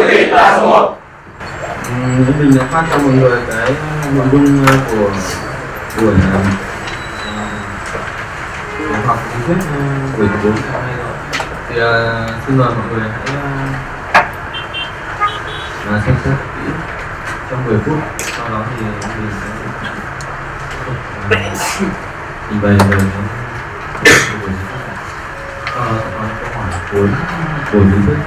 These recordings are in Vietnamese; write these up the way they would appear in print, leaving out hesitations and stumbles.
Quyết là số 1. Mình đã phát cho mọi người cái nội dung của buổi học lý thuyết buổi thứ 4 hôm nay rồi. Thì xin mời mọi người hãy xem xét kỹ trong 10 phút, sau đó thì mình sẽ trình bày về buổi sau đó sẽ có câu hỏi cuối buổi lý thuyết.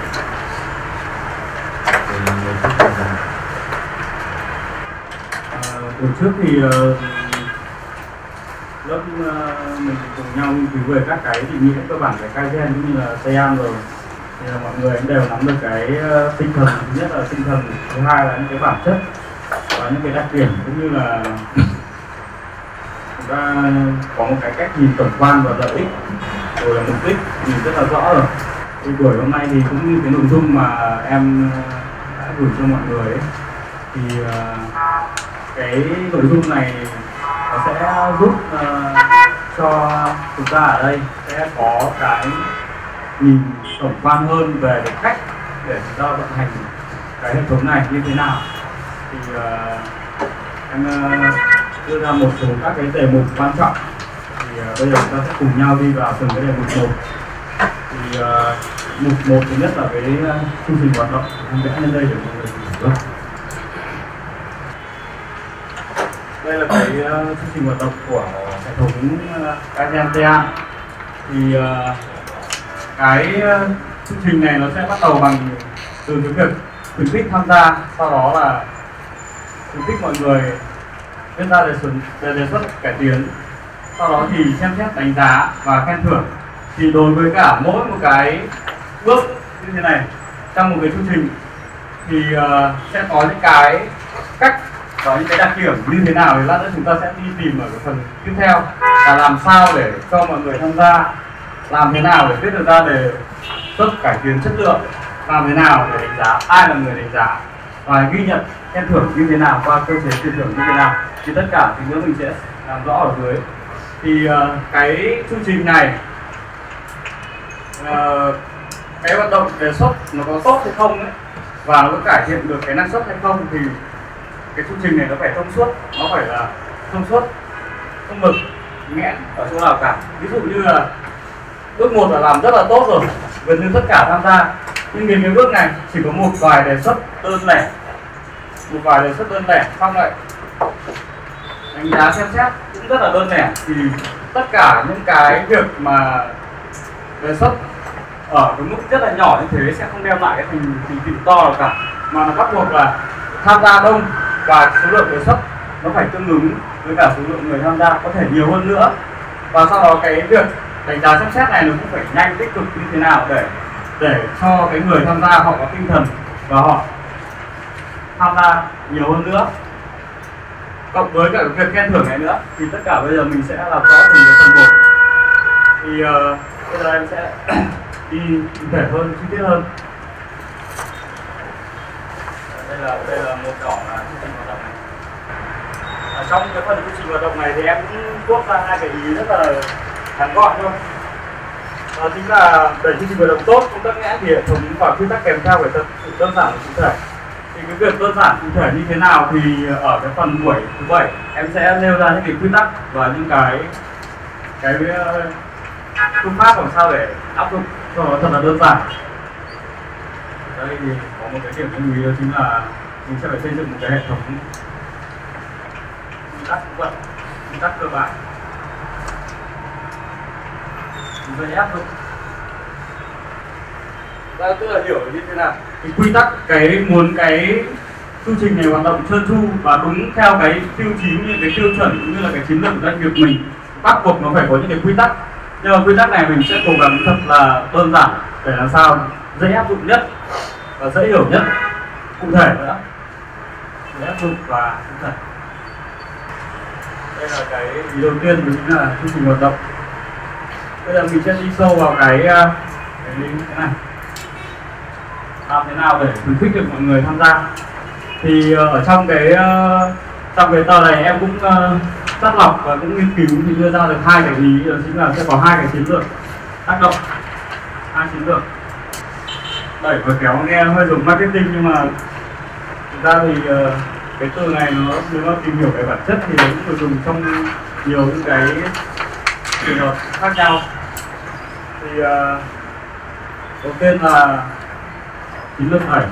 Buổi trước thì lớp mình cùng nhau nghiên cứu về các cái định nghĩa cơ bản về Kaizen cũng như là Seiyan rồi, thì mọi người cũng đều nắm được cái tinh thần. Thứ nhất là tinh thần, thứ hai là những cái bản chất và những cái đặc điểm, cũng như là chúng ta có một cái cách nhìn tổng quan và lợi ích rồi là mục đích thì rất là rõ rồi. Thì buổi hôm nay thì cũng như cái nội dung mà em đã gửi cho mọi người ấy, thì cái nội dung này nó sẽ giúp cho chúng ta ở đây sẽ có cái nhìn tổng quan hơn về cái cách để chúng ta vận hành cái hệ thống này như thế nào. Thì em đưa ra một số các cái đề mục quan trọng. Thì bây giờ chúng ta sẽ cùng nhau đi vào từng cái đề mục một. Thì mục một thứ nhất là cái chương trình hoạt động, em vẽ lên đây để mọi người hiểu. Đây là cái chương trình hoạt động của hệ thống Kaizen Seiyan. Thì cái chương trình này nó sẽ bắt đầu bằng từ cái việc khuyến khích tham gia, sau đó là khuyến khích mọi người viết ra đề xuất cải tiến, sau đó thì xem xét đánh giá và khen thưởng. Thì đối với cả mỗi một cái bước như thế này trong một cái chương trình thì sẽ có những cái cách, có những cái đặc điểm như thế nào thì lát nữa chúng ta sẽ đi tìm ở cái phần tiếp theo là làm sao để cho mọi người tham gia, làm thế nào để viết được ra đề xuất cải tiến chất lượng, làm thế nào để đánh giá, ai là người đánh giá và ghi nhận khen thưởng như thế nào qua cơ chế tiền thưởng như thế nào. Thì tất cả thì nữa mình sẽ làm rõ ở dưới. Thì cái chương trình này cái hoạt động đề xuất nó có tốt hay không ấy, và nó có cải thiện được cái năng suất hay không, thì cái chương trình này nó phải thông suốt, nó phải là thông suốt, không mực nghẽn ở chỗ nào cả. Ví dụ như là bước 1 là làm rất là tốt rồi, gần như tất cả tham gia, nhưng đến cái bước này chỉ có một vài đề xuất đơn lẻ, xong lại đánh giá xem xét cũng rất là đơn lẻ. Thì tất cả những cái việc mà đề xuất ở cái mức rất là nhỏ như thế sẽ không đem lại cái thành tựu to nào cả, mà nó bắt buộc là tham gia đông và số lượng đề xuất nó phải tương ứng với cả số lượng người tham gia, có thể nhiều hơn nữa. Và sau đó cái việc đánh giá xem xét này nó cũng phải nhanh, tích cực như thế nào để cho cái người tham gia họ có tinh thần và họ tham gia nhiều hơn nữa. Cộng với cả việc khen thưởng này nữa thì tất cả bây giờ mình sẽ làm rõ từng cái phần một. Thì bây giờ em sẽ đi cụ thể hơn, chi tiết hơn. Đây là một cỏ là chương trình hoạt động này. Ở trong cái phần chương trình hoạt động này thì em cũng tuốt ra hai cái ý rất là ngắn gọn thôi. Đó chính là để chương trình hoạt động tốt, công tác nghẽn thì hệ thống và quy tắc kèm theo phải thật sự đơn giản và cụ thể. Thì cái việc đơn giản cụ thể như thế nào thì ở cái phần buổi thứ 7 em sẽ nêu ra những cái quy tắc và những cái phương pháp làm sao để áp dụng cho nó thật là đơn giản. Đây thì có một cái điểm lưu ý đó chính là mình sẽ phải xây dựng một cái hệ thống quy tắc kỹ thuật, quy tắc cơ bản dễ áp dụng. Tức là hiểu như thế nào thì quy tắc muốn cái chương trình này hoạt động trơn tru và đúng theo cái tiêu chí, như cái tiêu chuẩn cũng như là cái chiến lược của doanh nghiệp mình, bắt buộc nó phải có những cái quy tắc. Nhưng mà quy tắc này mình sẽ cố gắng thật là đơn giản để làm sao dễ áp dụng nhất và dễ hiểu nhất, cụ thể nữa, dễ áp dụng và cụ thể. Đây là cái ý đầu tiên, đó chính là chương trình hoạt động. Bây giờ mình sẽ đi sâu vào cái này, làm thế nào để khuyến khích được mọi người tham gia. Thì ở trong cái tờ này em cũng chắt lọc và cũng nghiên cứu thì đưa ra được hai cái ý, đó chính là sẽ có hai cái chiến lược tác động, hai chiến lược. đẩy và kéo nghe hơi giống marketing, nhưng mà thực ra thì cái từ này nó, nếu mà tìm hiểu cái bản chất thì nó cũng được dùng trong nhiều những cái trường hợp khác nhau. Thì đầu tiên là chiến lược đẩy.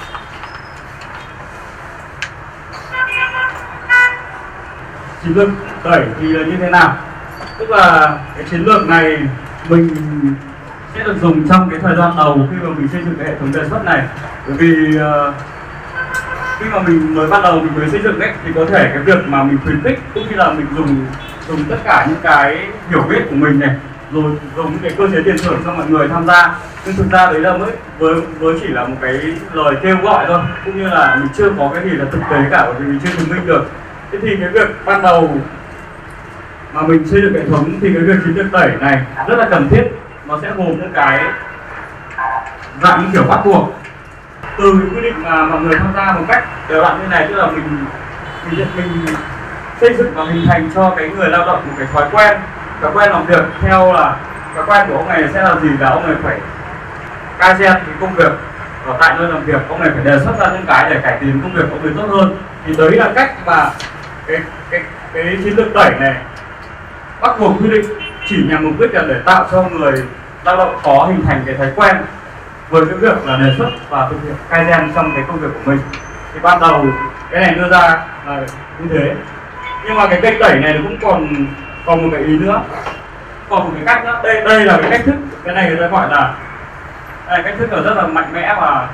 Chiến lược đẩy thì là như thế nào? Tức là cái chiến lược này mình sẽ được dùng trong cái thời gian đầu khi mà mình xây dựng cái hệ thống đề xuất này. Bởi vì khi mà mình mới bắt đầu mình mới xây dựng ấy, thì có thể cái việc mà mình khuyến khích cũng như là mình dùng tất cả những cái hiểu biết của mình này, rồi dùng những cái cơ chế tiền thưởng cho mọi người tham gia, nhưng thực ra đấy là với chỉ là một cái lời kêu gọi thôi, cũng như là mình chưa có cái gì là thực tế cả, bởi vì mình chưa chứng minh được. Thế thì cái việc ban đầu mà mình xây dựng hệ thống thì cái việc chiến lược đẩy này rất là cần thiết. Nó sẽ gồm những cái dạng những kiểu bắt buộc, từ quy định mà mọi người tham gia một cách đều đặn như này, tức là mình xây dựng và hình thành cho cái người lao động một cái thói quen làm việc theo là thói quen của ông này sẽ là gì, là ông này phải cai gen cái công việc ở tại nơi làm việc, ông này phải đề xuất ra những cái để cải tiến công việc của ông ấy tốt hơn. Thì đấy là cách mà cái chiến lược đẩy này bắt buộc quy định chỉ nhằm mục đích là để tạo cho người lao động có hình thành cái thói quen với cái việc là đề xuất và thực hiện Kaizen trong cái công việc của mình. Thì ban đầu cái này đưa ra là như thế, nhưng mà cái kênh đẩy này nó cũng còn một cái ý nữa, còn một cái cách nữa. Đây là cái cách thức, cái này người ta gọi là cách thức là rất là mạnh mẽ và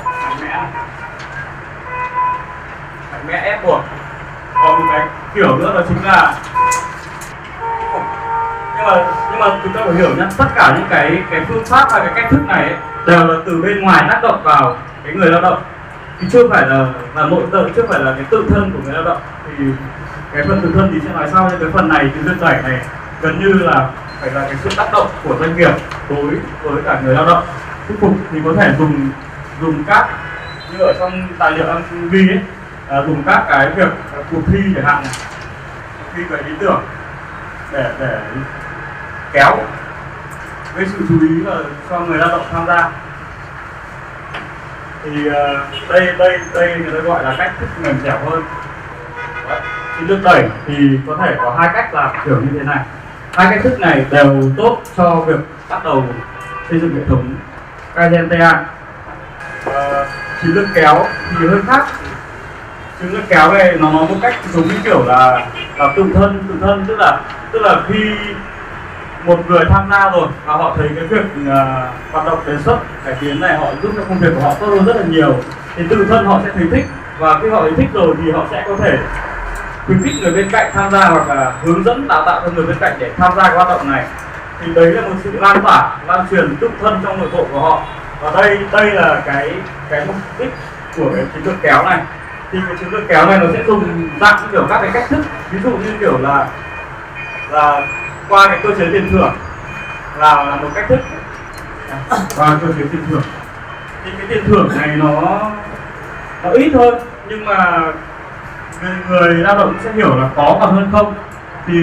mạnh mẽ ép buộc. Còn một cái kiểu nữa đó chính là nhưng mà chúng ta phải hiểu nhé, tất cả những cái phương pháp hay cái cách thức này ấy, đều là từ bên ngoài tác động vào cái người lao động, thì chưa phải là nội tại, chưa phải là cái tự thân của người lao động. Thì cái phần tự thân thì sẽ nói sau, nhưng cái phần này thì đơn đẩy này gần như là phải là cái sự tác động của doanh nghiệp đối với cả người lao động. Thuyết phục thì có thể dùng các, như ở trong tài liệu em ghi ấy, dùng các cái việc cuộc thi chẳng hạn này, cuộc thi về ý tưởng để kéo gây sự chú ý và cho người lao động tham gia. Thì đây người ta gọi là cách thức mềm dẻo hơn. Chiến lược đẩy thì có thể có hai cách làm kiểu như thế này. Hai cách thức này đều tốt cho việc bắt đầu xây dựng hệ thống Kaizen TA. Chiến lược kéo thì hơi khác. Chiến lược kéo này nó một cách giống như kiểu là tự thân, tức là khi một người tham gia rồi và họ thấy cái việc hoạt động đề xuất cải tiến này họ giúp cho công việc của họ tốt hơn rất là nhiều, thì tự thân họ sẽ thấy thích, và khi họ thấy thích rồi thì họ sẽ có thể khuyến khích người bên cạnh tham gia, hoặc là hướng dẫn đào tạo cho người bên cạnh để tham gia cái hoạt động này. Thì đấy là một sự lan truyền tự thân trong nội bộ của họ. Và đây là cái mục đích của cái chiến lược kéo này. Thì cái chiến lược kéo này nó sẽ dùng dạng như kiểu các cái cách thức, ví dụ như kiểu là qua cái cơ chế tiền thưởng là một cách thức, và cơ chế tiền thưởng thì cái tiền thưởng này nó ít hơn, nhưng mà người lao động sẽ hiểu là có còn hơn không. Thì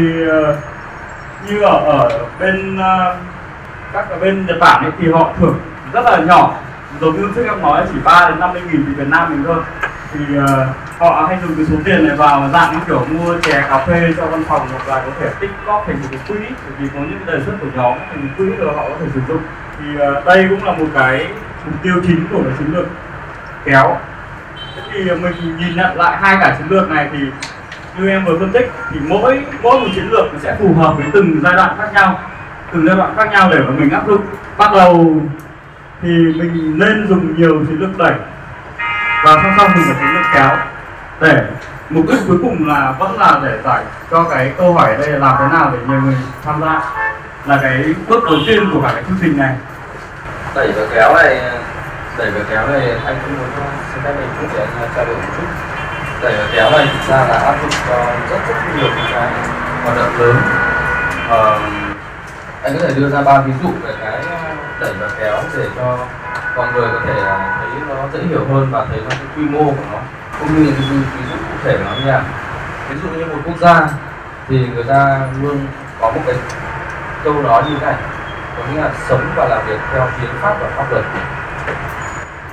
như ở bên các bên Nhật Bản ấy, thì họ thưởng rất là nhỏ, giống như trước em nói chỉ 3 đến 50 nghìn thì Việt Nam mình thôi. Thì họ hay dùng cái số tiền này vào dạng như kiểu mua chè cà phê cho văn phòng, hoặc là có thể tích góp thành một cái quỹ, bởi vì có những đề xuất của nhóm thành quỹ rồi họ có thể sử dụng. Thì đây cũng là một cái mục tiêu chính của cái chiến lược kéo. Thế thì mình nhìn nhận lại hai cả chiến lược này thì như em vừa phân tích, thì mỗi một chiến lược nó sẽ phù hợp với từng giai đoạn khác nhau để mà mình áp dụng. Bắt đầu thì mình nên dùng nhiều chiến lược đẩy, và song song dùng một chiến lược kéo, để mục đích cuối cùng là vẫn là để giải cho cái câu hỏi ở đây là làm thế nào để nhiều người tham gia, là cái bước đầu tiên của cả cái chương trình này. Đẩy và kéo này anh cũng muốn xin phép mình cũng sẽ trao đổi một chút. Đẩy và kéo này thực ra là áp dụng cho rất nhiều cái hoạt động lớn. Anh có thể đưa ra 3 ví dụ về cái đẩy và kéo để cho mọi người có thể thấy nó dễ hiểu hơn và thấy nó cái quy mô của nó, cũng như ví dụ cụ thể của nó như nào. Ví dụ như một quốc gia thì người ta luôn có một cái câu nói như thế này, có nghĩa là sống và làm việc theo hiến pháp và pháp luật.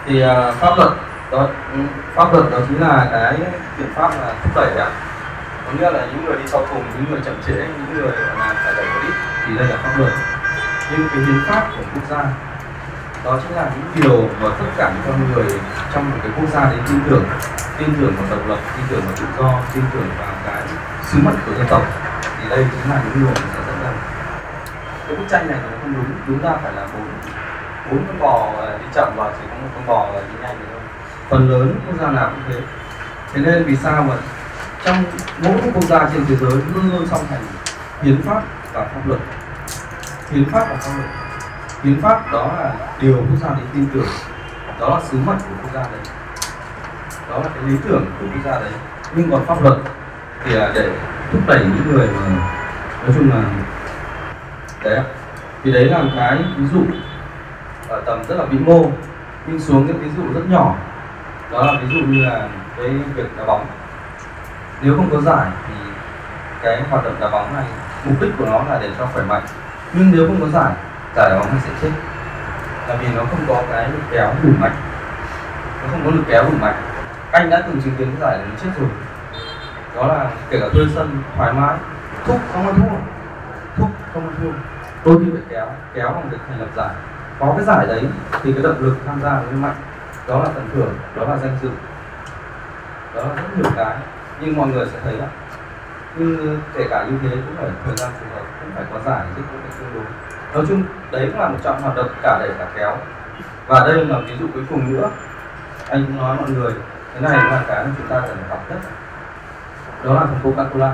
Thì pháp luật đó, pháp luật đó chính là cái biện pháp là thúc đẩy ạ. Có nghĩa là những người đi sau cùng, những người chậm trễ, những người là phải đẩy một ít thì đây là pháp luật. Nhưng cái hiến pháp của quốc gia đó chính là những điều mà tất cả những con người trong một cái quốc gia đấy tin tưởng vào độc lập, tin tưởng vào tự do, tin tưởng vào cái sứ mệnh của dân tộc. Thì đây chính là những điều mình sẽ dẫn ra. Cái bức tranh này nó không đúng ra phải là bốn con bò đi chậm và chỉ có một con bò đi nhanh thôi. Phần lớn quốc gia nào cũng thế. Thế nên vì sao mà trong mỗi quốc gia trên thế giới luôn luôn song hành hiến pháp và pháp luật. Hiến pháp và pháp luật. Hiến pháp đó là điều quốc gia đấy tin tưởng, đó là sứ mệnh của quốc gia đấy, đó là cái lý tưởng của quốc gia đấy. Nhưng còn pháp luật thì là để thúc đẩy những người mà nói chung là đấy. Thì đấy là một cái ví dụ ở tầm rất là vĩ mô, nhưng xuống cái ví dụ rất nhỏ, đó là ví dụ như là cái việc đá bóng. Nếu không có giải thì cái hoạt động đá bóng này mục đích của nó là để cho khỏe mạnh, nhưng nếu không có giải đá bóng này sẽ chết, là vì nó không có cái lực kéo đủ mạnh, nó không có lực kéo đủ mạnh. Anh đã từng chứng kiến cái giải này nó chết rồi, đó là kể cả thuê sân thoải mái, thúc không ăn thua, đôi khi phải kéo bằng việc thành lập giải. Có cái giải đấy thì cái động lực tham gia nó mạnh, đó là phần thưởng, đó là danh dự, đó là rất nhiều cái. Nhưng mọi người sẽ thấy là nhưng kể cả như thế cũng phải thời gian phù hợp, cũng phải có giải chứ cũng phải tương đối. Nói chung đấy cũng là một trong hoạt động cả đẩy cả kéo. Và đây là ví dụ cuối cùng nữa, anh cũng nói mọi người cái này là cái mà chúng ta cần phải học nhất, đó là thằng Coca-Cola.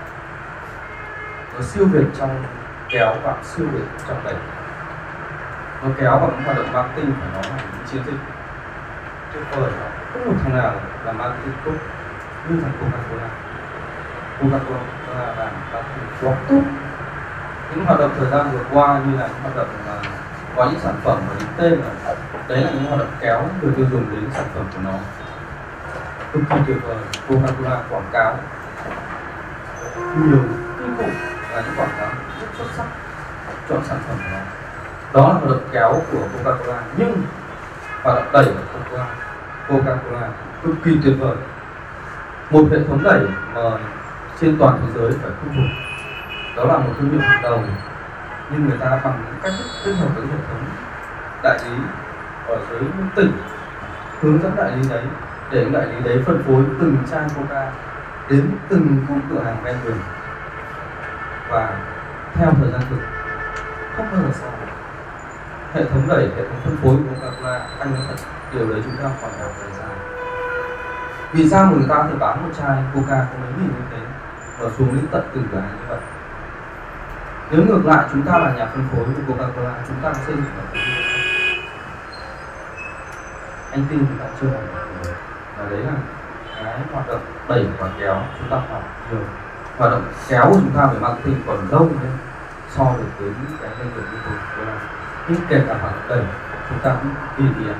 Nó siêu việt trong kéo và siêu việt trong đẩy. Nó kéo vào những hoạt động marketing phải nói là những chiến dịch tuyệt vời. Không một thằng nào làm marketing tốt như thằng Coca-Cola. Coca-Cola là marketing quá tốt. Những hoạt động thời gian vừa qua như là những hoạt động có những sản phẩm và những tên là đấy là những hoạt động kéo người tiêu dùng đến sản phẩm của nó cực kỳ tuyệt vời. Coca-Cola quảng cáo nhiều kinh khủng và những quảng cáo rất xuất sắc cho sản phẩm của nó. Đó là hoạt động kéo của Coca-Cola. Nhưng hoạt động đẩy của Coca-Cola cực kỳ tuyệt vời. Một hệ thống đẩy mà trên toàn thế giới phải khâm phục. Đó là một thương hiệu hàng đầu, nhưng người ta bằng cách kết hợp với hệ thống đại lý ở dưới tỉnh, hướng dẫn đại lý đấy để đại lý đấy phân phối từng chai Coca đến từng các cửa hàng ven đường, và theo thời gian thực không bao giờ sai. Hệ thống đẩy, hệ thống phân phối của Coca-Cola, anh nói thật, điều đấy chúng ta phải học thời gian. Vì sao người ta có thể bán một chai Coca có mấy nghìn như thế và xuống đến tận từng cửa hàng như vậy? Nếu ngược lại chúng ta là nhà phân phối của Coca-Cola, chúng ta xây dựng một cái anh tin chúng ta chưa làm được. Và đấy là cái hoạt động đẩy và kéo chúng ta học nhiều. Hoạt động kéo của chúng ta về marketing còn lâu hơn so được với những cái doanh nghiệp như Coca-Cola. Nhưng kể cả hoạt động đẩy chúng ta cũng kỳ kìa.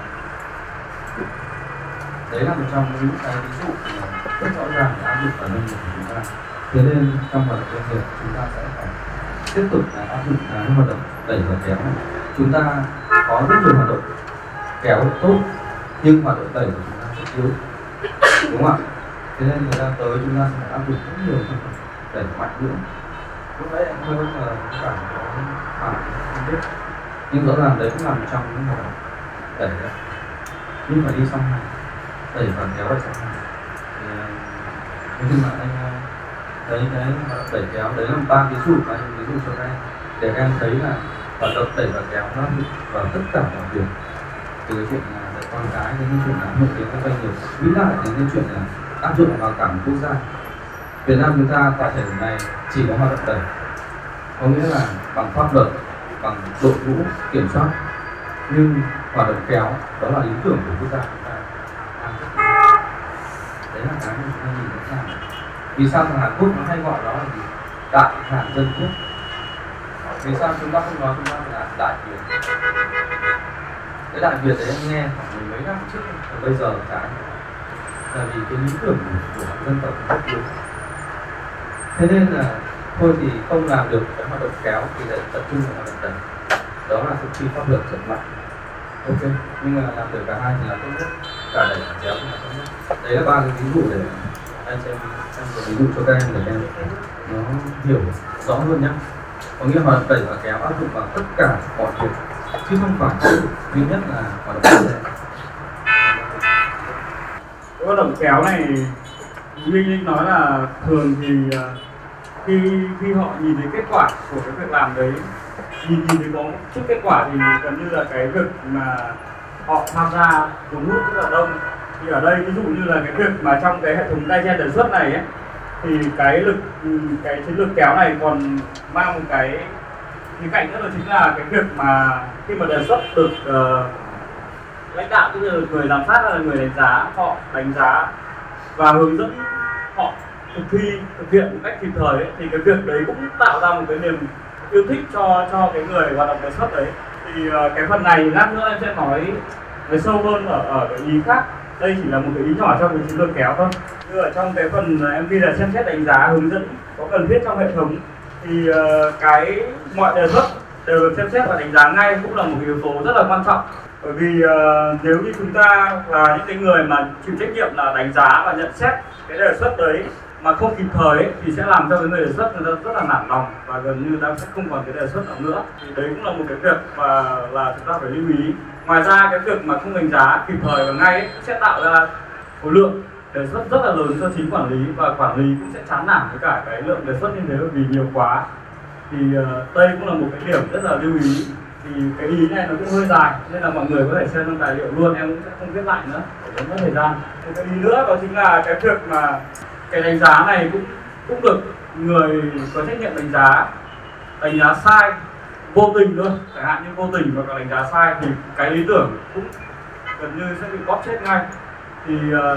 Đấy là một trong những cái ví dụ rất rõ ràng để áp dụng vào doanh nghiệp của chúng ta. Thế nên trong hoạt động doanh nghiệp chúng ta sẽ phải tiếp tục áp dụng cái hoạt động đẩy và kéo này. Chúng ta có rất nhiều hoạt động kéo tốt, nhưng hoạt động đẩy của chúng ta rất yếu, đúng không ạ? Thế nên thời gian tới chúng ta sẽ phải áp dụng rất nhiều hoạt động đẩy mạnh nữa. Lúc đấy em hơi bất ngờ cảm có phải không biết, nhưng rõ ràng đấy cũng là một trong những hoạt động đẩy đấy. Nhưng phải đi song hành, đẩy và kéo phải song hành. Nói chung là anh đấy cái đẩy kéo đấy là 3 ví dụ mà anh ví dụ cho các em để các em thấy là hoạt động đẩy và kéo nó vào tất cả mọi việc, từ cái chuyện là dạy con cái đến cái chuyện là hội đến các doanh nghiệp vĩ đại đến cái chuyện là áp dụng vào cả một quốc gia. Việt Nam chúng ta tại thời điểm này chỉ có hoạt động đẩy, có nghĩa là bằng pháp luật, bằng đội ngũ kiểm soát, nhưng hoạt động kéo đó là lý tưởng của quốc gia chúng ta. Đấy là cái mà chúng ta nhìn thấy rằng vì sao thằng Hàn Quốc nó hay gọi đó là gì? Đại Hàn Dân Quốc. Vì sao chúng ta không nói chúng ta là Đại Việt? Cái Đại Việt đấy em nghe khoảng mười mấy năm trước, và bây giờ cái là vì cái lý tưởng của dân tộc rất yếu. Thế nên là thôi thì không làm được cái hoạt động kéo thì lại tập trung vào hoạt động đẩy. Đó là thực thi pháp luật rất mạnh. ok, nhưng mà làm được cả hai thì là tốt nhất, cả đẩy cả kéo thì là tốt nhất. Đấy là ba cái ví dụ để anh xem, em có ví dụ cho các em để em nó hiểu rõ hơn nhé. Có nghĩa là đẩy và kéo áp dụng vào tất cả mọi việc chứ không phải duy nhất là hoạt động xe. Cái hoạt động kéo này như Linh nói là thường thì khi họ nhìn thấy kết quả của cái việc làm đấy, nhìn thấy có chút kết quả thì gần như là cái việc mà họ tham gia cuốn hút rất là đông. Thì ở đây ví dụ như là cái việc mà trong cái hệ thống Kaizen đề xuất này ấy, thì cái chiến lược kéo này còn mang một cái cạnh nữa là chính là cái việc mà khi mà đề xuất được lãnh đạo cũng như là người giám sát hay là người đánh giá, họ đánh giá và hướng dẫn họ thực hiện một cách kịp thời ấy, thì cái việc đấy cũng tạo ra một cái niềm yêu thích cho cái người hoạt động đề xuất đấy. Thì cái phần này lát nữa em sẽ nói sâu hơn ở cái ý khác. Đây chỉ là một cái ý nhỏ trong cái chiến lược kéo thôi. Như ở trong cái phần MV là xem xét, đánh giá, hướng dẫn có cần thiết trong hệ thống thì cái mọi đề xuất đều được xem xét và đánh giá ngay cũng là một cái yếu tố rất là quan trọng. Bởi vì nếu như chúng ta là những cái người mà chịu trách nhiệm là đánh giá và nhận xét cái đề xuất đấy mà không kịp thời ấy, thì sẽ làm cho cái người đề xuất người ta rất là nản lòng và gần như ta sẽ không còn cái đề xuất nào nữa. Thì đấy cũng là một cái việc mà là chúng ta phải lưu ý. Ngoài ra cái việc mà không đánh giá kịp thời và ngay ấy, sẽ tạo ra khối lượng đề xuất rất là lớn cho chính quản lý, và quản lý cũng sẽ chán nản với cả cái lượng đề xuất như thế vì nhiều quá. Thì đây cũng là một cái điểm rất là lưu ý. Thì cái ý này nó cũng hơi dài nên là mọi người có thể xem trong tài liệu luôn, em cũng sẽ không viết lại nữa để mất thời gian. Một cái ý nữa đó chính là cái việc mà cái đánh giá này cũng được người có trách nhiệm đánh giá sai vô tình thôi, chẳng hạn như vô tình và có đánh giá sai thì cái lý tưởng cũng gần như sẽ bị bóp chết ngay. Thì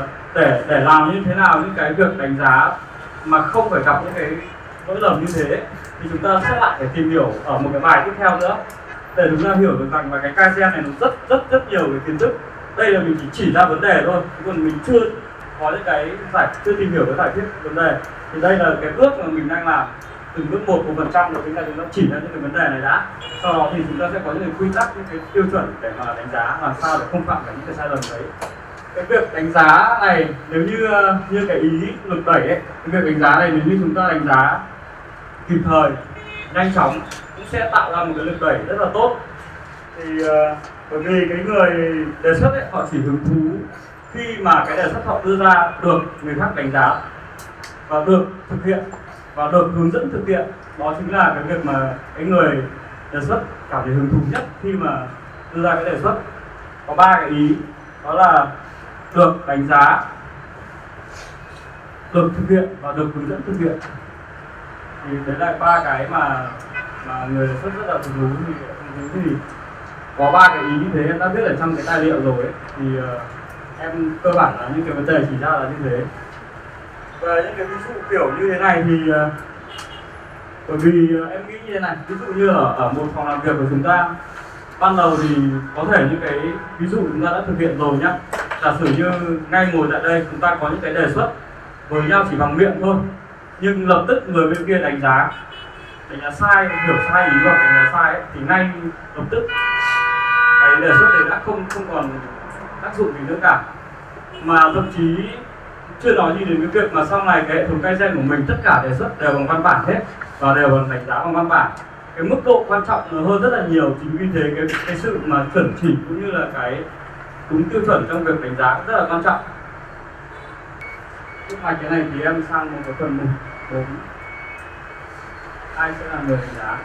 để làm như thế nào những cái việc đánh giá mà không phải gặp những cái lỗi lầm như thế thì chúng ta sẽ lại phải tìm hiểu ở một cái bài tiếp theo nữa để chúng ta hiểu được rằng là cái Kaizen này nó rất nhiều cái kiến thức. Đây là mình chỉ ra vấn đề thôi, còn mình chưa có những cái chưa tìm hiểu cái giải quyết vấn đề. Thì đây là cái bước mà mình đang làm từng bước 1% rồi, chúng ta chỉ ra những cái vấn đề này đã. Sau đó thì chúng ta sẽ có những cái quy tắc, những cái tiêu chuẩn để mà đánh giá làm sao để không phạm phải những cái sai lầm đấy. Cái việc đánh giá này nếu như cái ý lực đẩy ấy, cái việc đánh giá này nếu như chúng ta đánh giá kịp thời, nhanh chóng cũng sẽ tạo ra một cái lực đẩy rất là tốt. Thì bởi vì cái người đề xuất ấy, họ chỉ hứng thú khi mà cái đề xuất họ đưa ra được người khác đánh giá và được thực hiện và được hướng dẫn thực hiện. Đó chính là cái việc mà cái người đề xuất cảm thấy hứng thú nhất khi mà đưa ra cái đề xuất. Có 3 cái ý, đó là được đánh giá, được thực hiện và được hướng dẫn thực hiện. Thì đấy là 3 cái mà người đề xuất rất là hứng thú. Thì có 3 cái ý như thế em đã viết ở trong cái tài liệu rồi ấy. Thì em cơ bản là những cái vấn đề chỉ ra là như thế. Và những cái ví dụ kiểu như thế này thì bởi vì em nghĩ như thế này, ví dụ như ở một phòng làm việc của chúng ta ban đầu thì có thể những cái ví dụ chúng ta đã thực hiện rồi nhá. Giả sử như ngay ngồi tại đây chúng ta có những cái đề xuất với nhau chỉ bằng miệng thôi, nhưng lập tức người bên kia đánh giá sai, hiểu sai ý hoặc đánh giá sai ấy, thì ngay lập tức cái đề xuất đấy đã không còn tác dụng gì nữa cả. Mà thậm chí chưa nói gì đến cái việc mà sau này cái hệ thống Kaizen của mình tất cả đề xuất đều bằng văn bản hết và đều bằng đánh giá bằng văn bản. Cái mức độ quan trọng nó hơn rất là nhiều. Chính vì thế cái sự mà chuẩn chỉnh cũng như là cái đúng tiêu chuẩn trong việc đánh giá cũng rất là quan trọng. Trước mặt cái này thì em sang một cái phần 4. Ai sẽ là người đánh giá?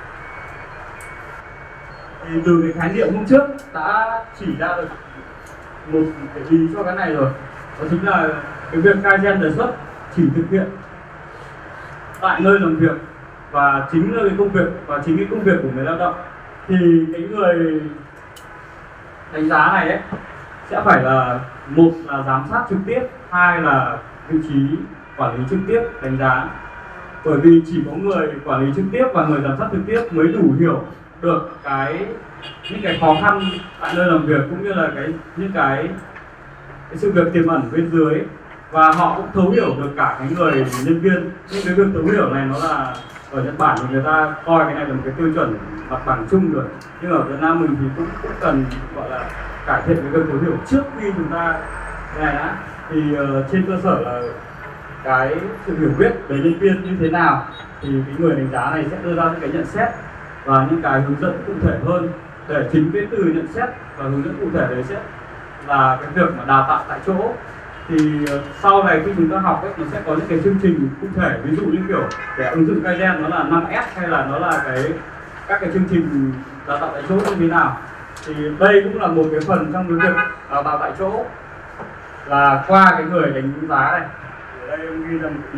Thì từ cái khái niệm hôm trước đã chỉ ra được một cái ý cho cái này rồi. Đó chính là cái việc Kaizen đề xuất chỉ thực hiện tại nơi làm việc và chính nơi công việc và chính cái công việc của người lao động. Thì cái người đánh giá này ấy sẽ phải là một là giám sát trực tiếp, hai là vị trí quản lý trực tiếp đánh giá. Bởi vì chỉ có người quản lý trực tiếp và người giám sát trực tiếp mới đủ hiểu được những cái khó khăn tại nơi làm việc cũng như là những cái sự việc tiềm ẩn bên dưới, và họ cũng thấu hiểu được cả cái người nhân viên. Nhưng cái việc thấu hiểu này nó là ở Nhật Bản thì người ta coi cái này là một cái tiêu chuẩn mặt bằng chung rồi, nhưng ở Việt Nam mình thì cũng cần gọi là cải thiện cái thấu hiểu trước khi chúng ta cái này đã. Thì trên cơ sở là cái sự hiểu biết về nhân viên như thế nào thì cái người đánh giá này sẽ đưa ra những cái nhận xét và những cái hướng dẫn cụ thể hơn, để chính cái từ nhận xét và hướng dẫn cụ thể đấy sẽ là cái việc mà đào tạo tại chỗ. Thì sau này khi chúng ta học ấy, nó sẽ có những cái chương trình cụ thể, ví dụ như kiểu để ứng dụng Kaizen nó là 5S hay là nó là các cái chương trình đào tạo tại chỗ như thế nào. Thì đây cũng là một cái phần trong cái việc đào tạo tại chỗ, là qua cái người đánh giá này. Ở đây em ghi ra một tí.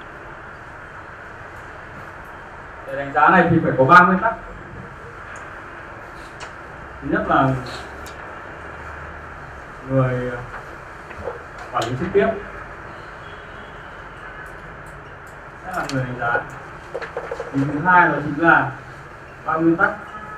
Để đánh giá này thì phải có 3 nguyên tắc. Thứ nhất là người quản lý trực tiếp sẽ là người đánh giá. Thì thứ hai là chính là 3 nguyên tắc.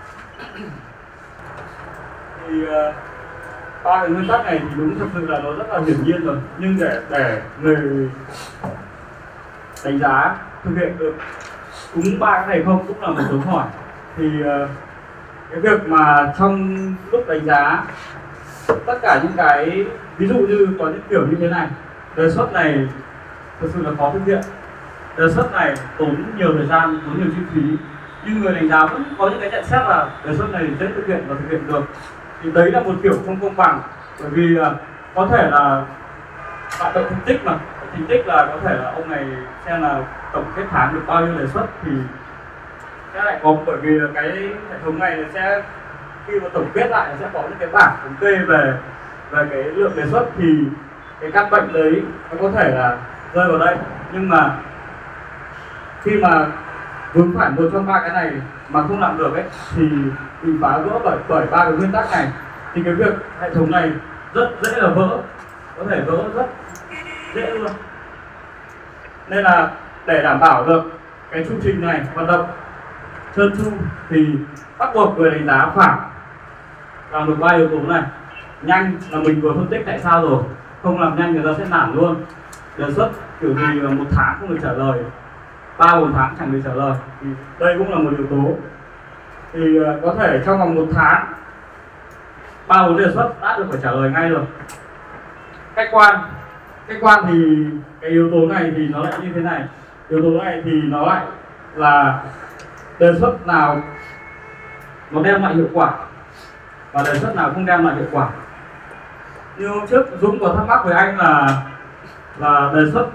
Thì 3 cái nguyên tắc này thì đúng thực sự là nó rất là hiển nhiên rồi, nhưng để người đánh giá thực hiện được đúng 3 cái này không cũng là một dấu hỏi. Thì cái việc mà trong lúc đánh giá tất cả những cái ví dụ như có những kiểu như thế này, đề xuất này thực sự là khó thực hiện, đề xuất này tốn nhiều thời gian, tốn nhiều chi phí, nhưng người đánh giá vẫn có những cái nhận xét là đề xuất này dễ thực hiện và thực hiện được. Thì đấy là một kiểu không công bằng, bởi vì có thể là bạn tự thành tích mà thành tích là có thể là ông này xem là tổng kết tháng được bao nhiêu đề xuất, thì sẽ lại có, bởi vì cái hệ thống này sẽ khi mà tổng kết lại sẽ có những cái bảng thống kê về cái lượng đề xuất, thì cái căn bệnh đấy nó có thể là rơi vào đây. Nhưng mà khi mà vướng phải một trong 3 cái này mà không làm được ấy, thì bị phá vỡ bởi 3 cái nguyên tắc này, thì cái việc hệ thống này rất dễ là vỡ, có thể vỡ rất dễ luôn. Nên là để đảm bảo được cái chu trình này hoạt động trơn tru thì bắt buộc người đánh giá phải làm được 3 yếu tố này. Nhanh là mình vừa phân tích tại sao rồi, không làm nhanh người ta sẽ nản luôn. Đề xuất kiểu gì là 1 tháng không được trả lời, 3-4 tháng chẳng được trả lời, thì đây cũng là một yếu tố. Thì có thể trong vòng 1 tháng 3-4 đề xuất đã được phải trả lời ngay rồi. Khách quan thì cái yếu tố này thì nó lại như thế này, yếu tố này thì nó lại là đề xuất nào nó đem lại hiệu quả và đề xuất nào không đem lại hiệu quả. Như hôm trước Dũng có thắc mắc với anh là đề xuất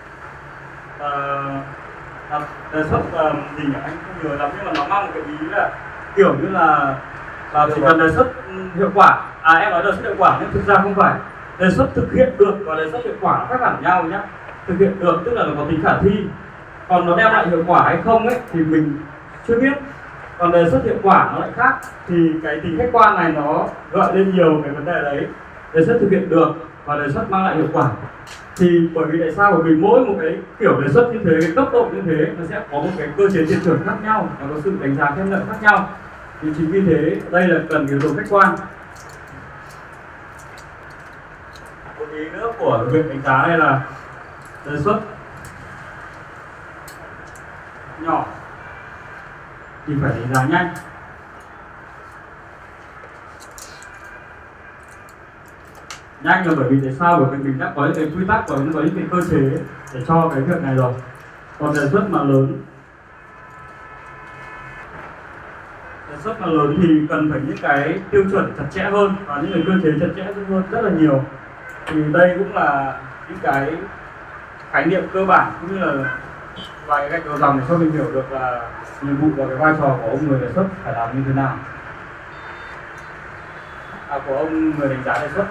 gì nhỉ, anh không nhớ lắm, nhưng mà nó mang một cái ý là kiểu như là chỉ cần đề xuất hiệu quả, em nói đề xuất hiệu quả nhưng thực ra không phải. Đề xuất thực hiện được và đề xuất hiệu quả nó khác hẳn nhau nhé. Thực hiện được tức là nó có tính khả thi, còn nó đem lại hiệu quả hay không ấy thì mình chưa biết. Còn đề xuất hiệu quả nó lại khác, thì cái tính khách quan này nó gợi lên nhiều cái vấn đề đấy. Đề xuất thực hiện được và đề xuất mang lại hiệu quả, thì bởi vì tại sao? Bởi vì mỗi một cái kiểu đề xuất như thế, cái cấp độ như thế, nó sẽ có một cái cơ chế tiền thưởng khác nhau, nó có sự đánh giá khen ngợi khác nhau. Thì chính vì thế đây là cần yếu tố khách quan. Một ý nữa của việc đánh giá này là đề xuất nhỏ thì phải đánh giá nhanh. Nhanh là bởi vì tại sao? Bởi vì mình đã có những cái quy tắc và có những cái cơ chế để cho cái việc này rồi. Còn đề xuất mà lớn thì cần phải những cái tiêu chuẩn chặt chẽ hơn và những cái cơ chế chặt chẽ hơn rất là nhiều. Thì đây cũng là những cái khái niệm cơ bản cũng như là vài cái gạch đầu dòng để cho mình hiểu được là nhiệm vụ và cái vai trò của ông người đề xuất phải làm như thế nào, của ông người đánh giá đề xuất.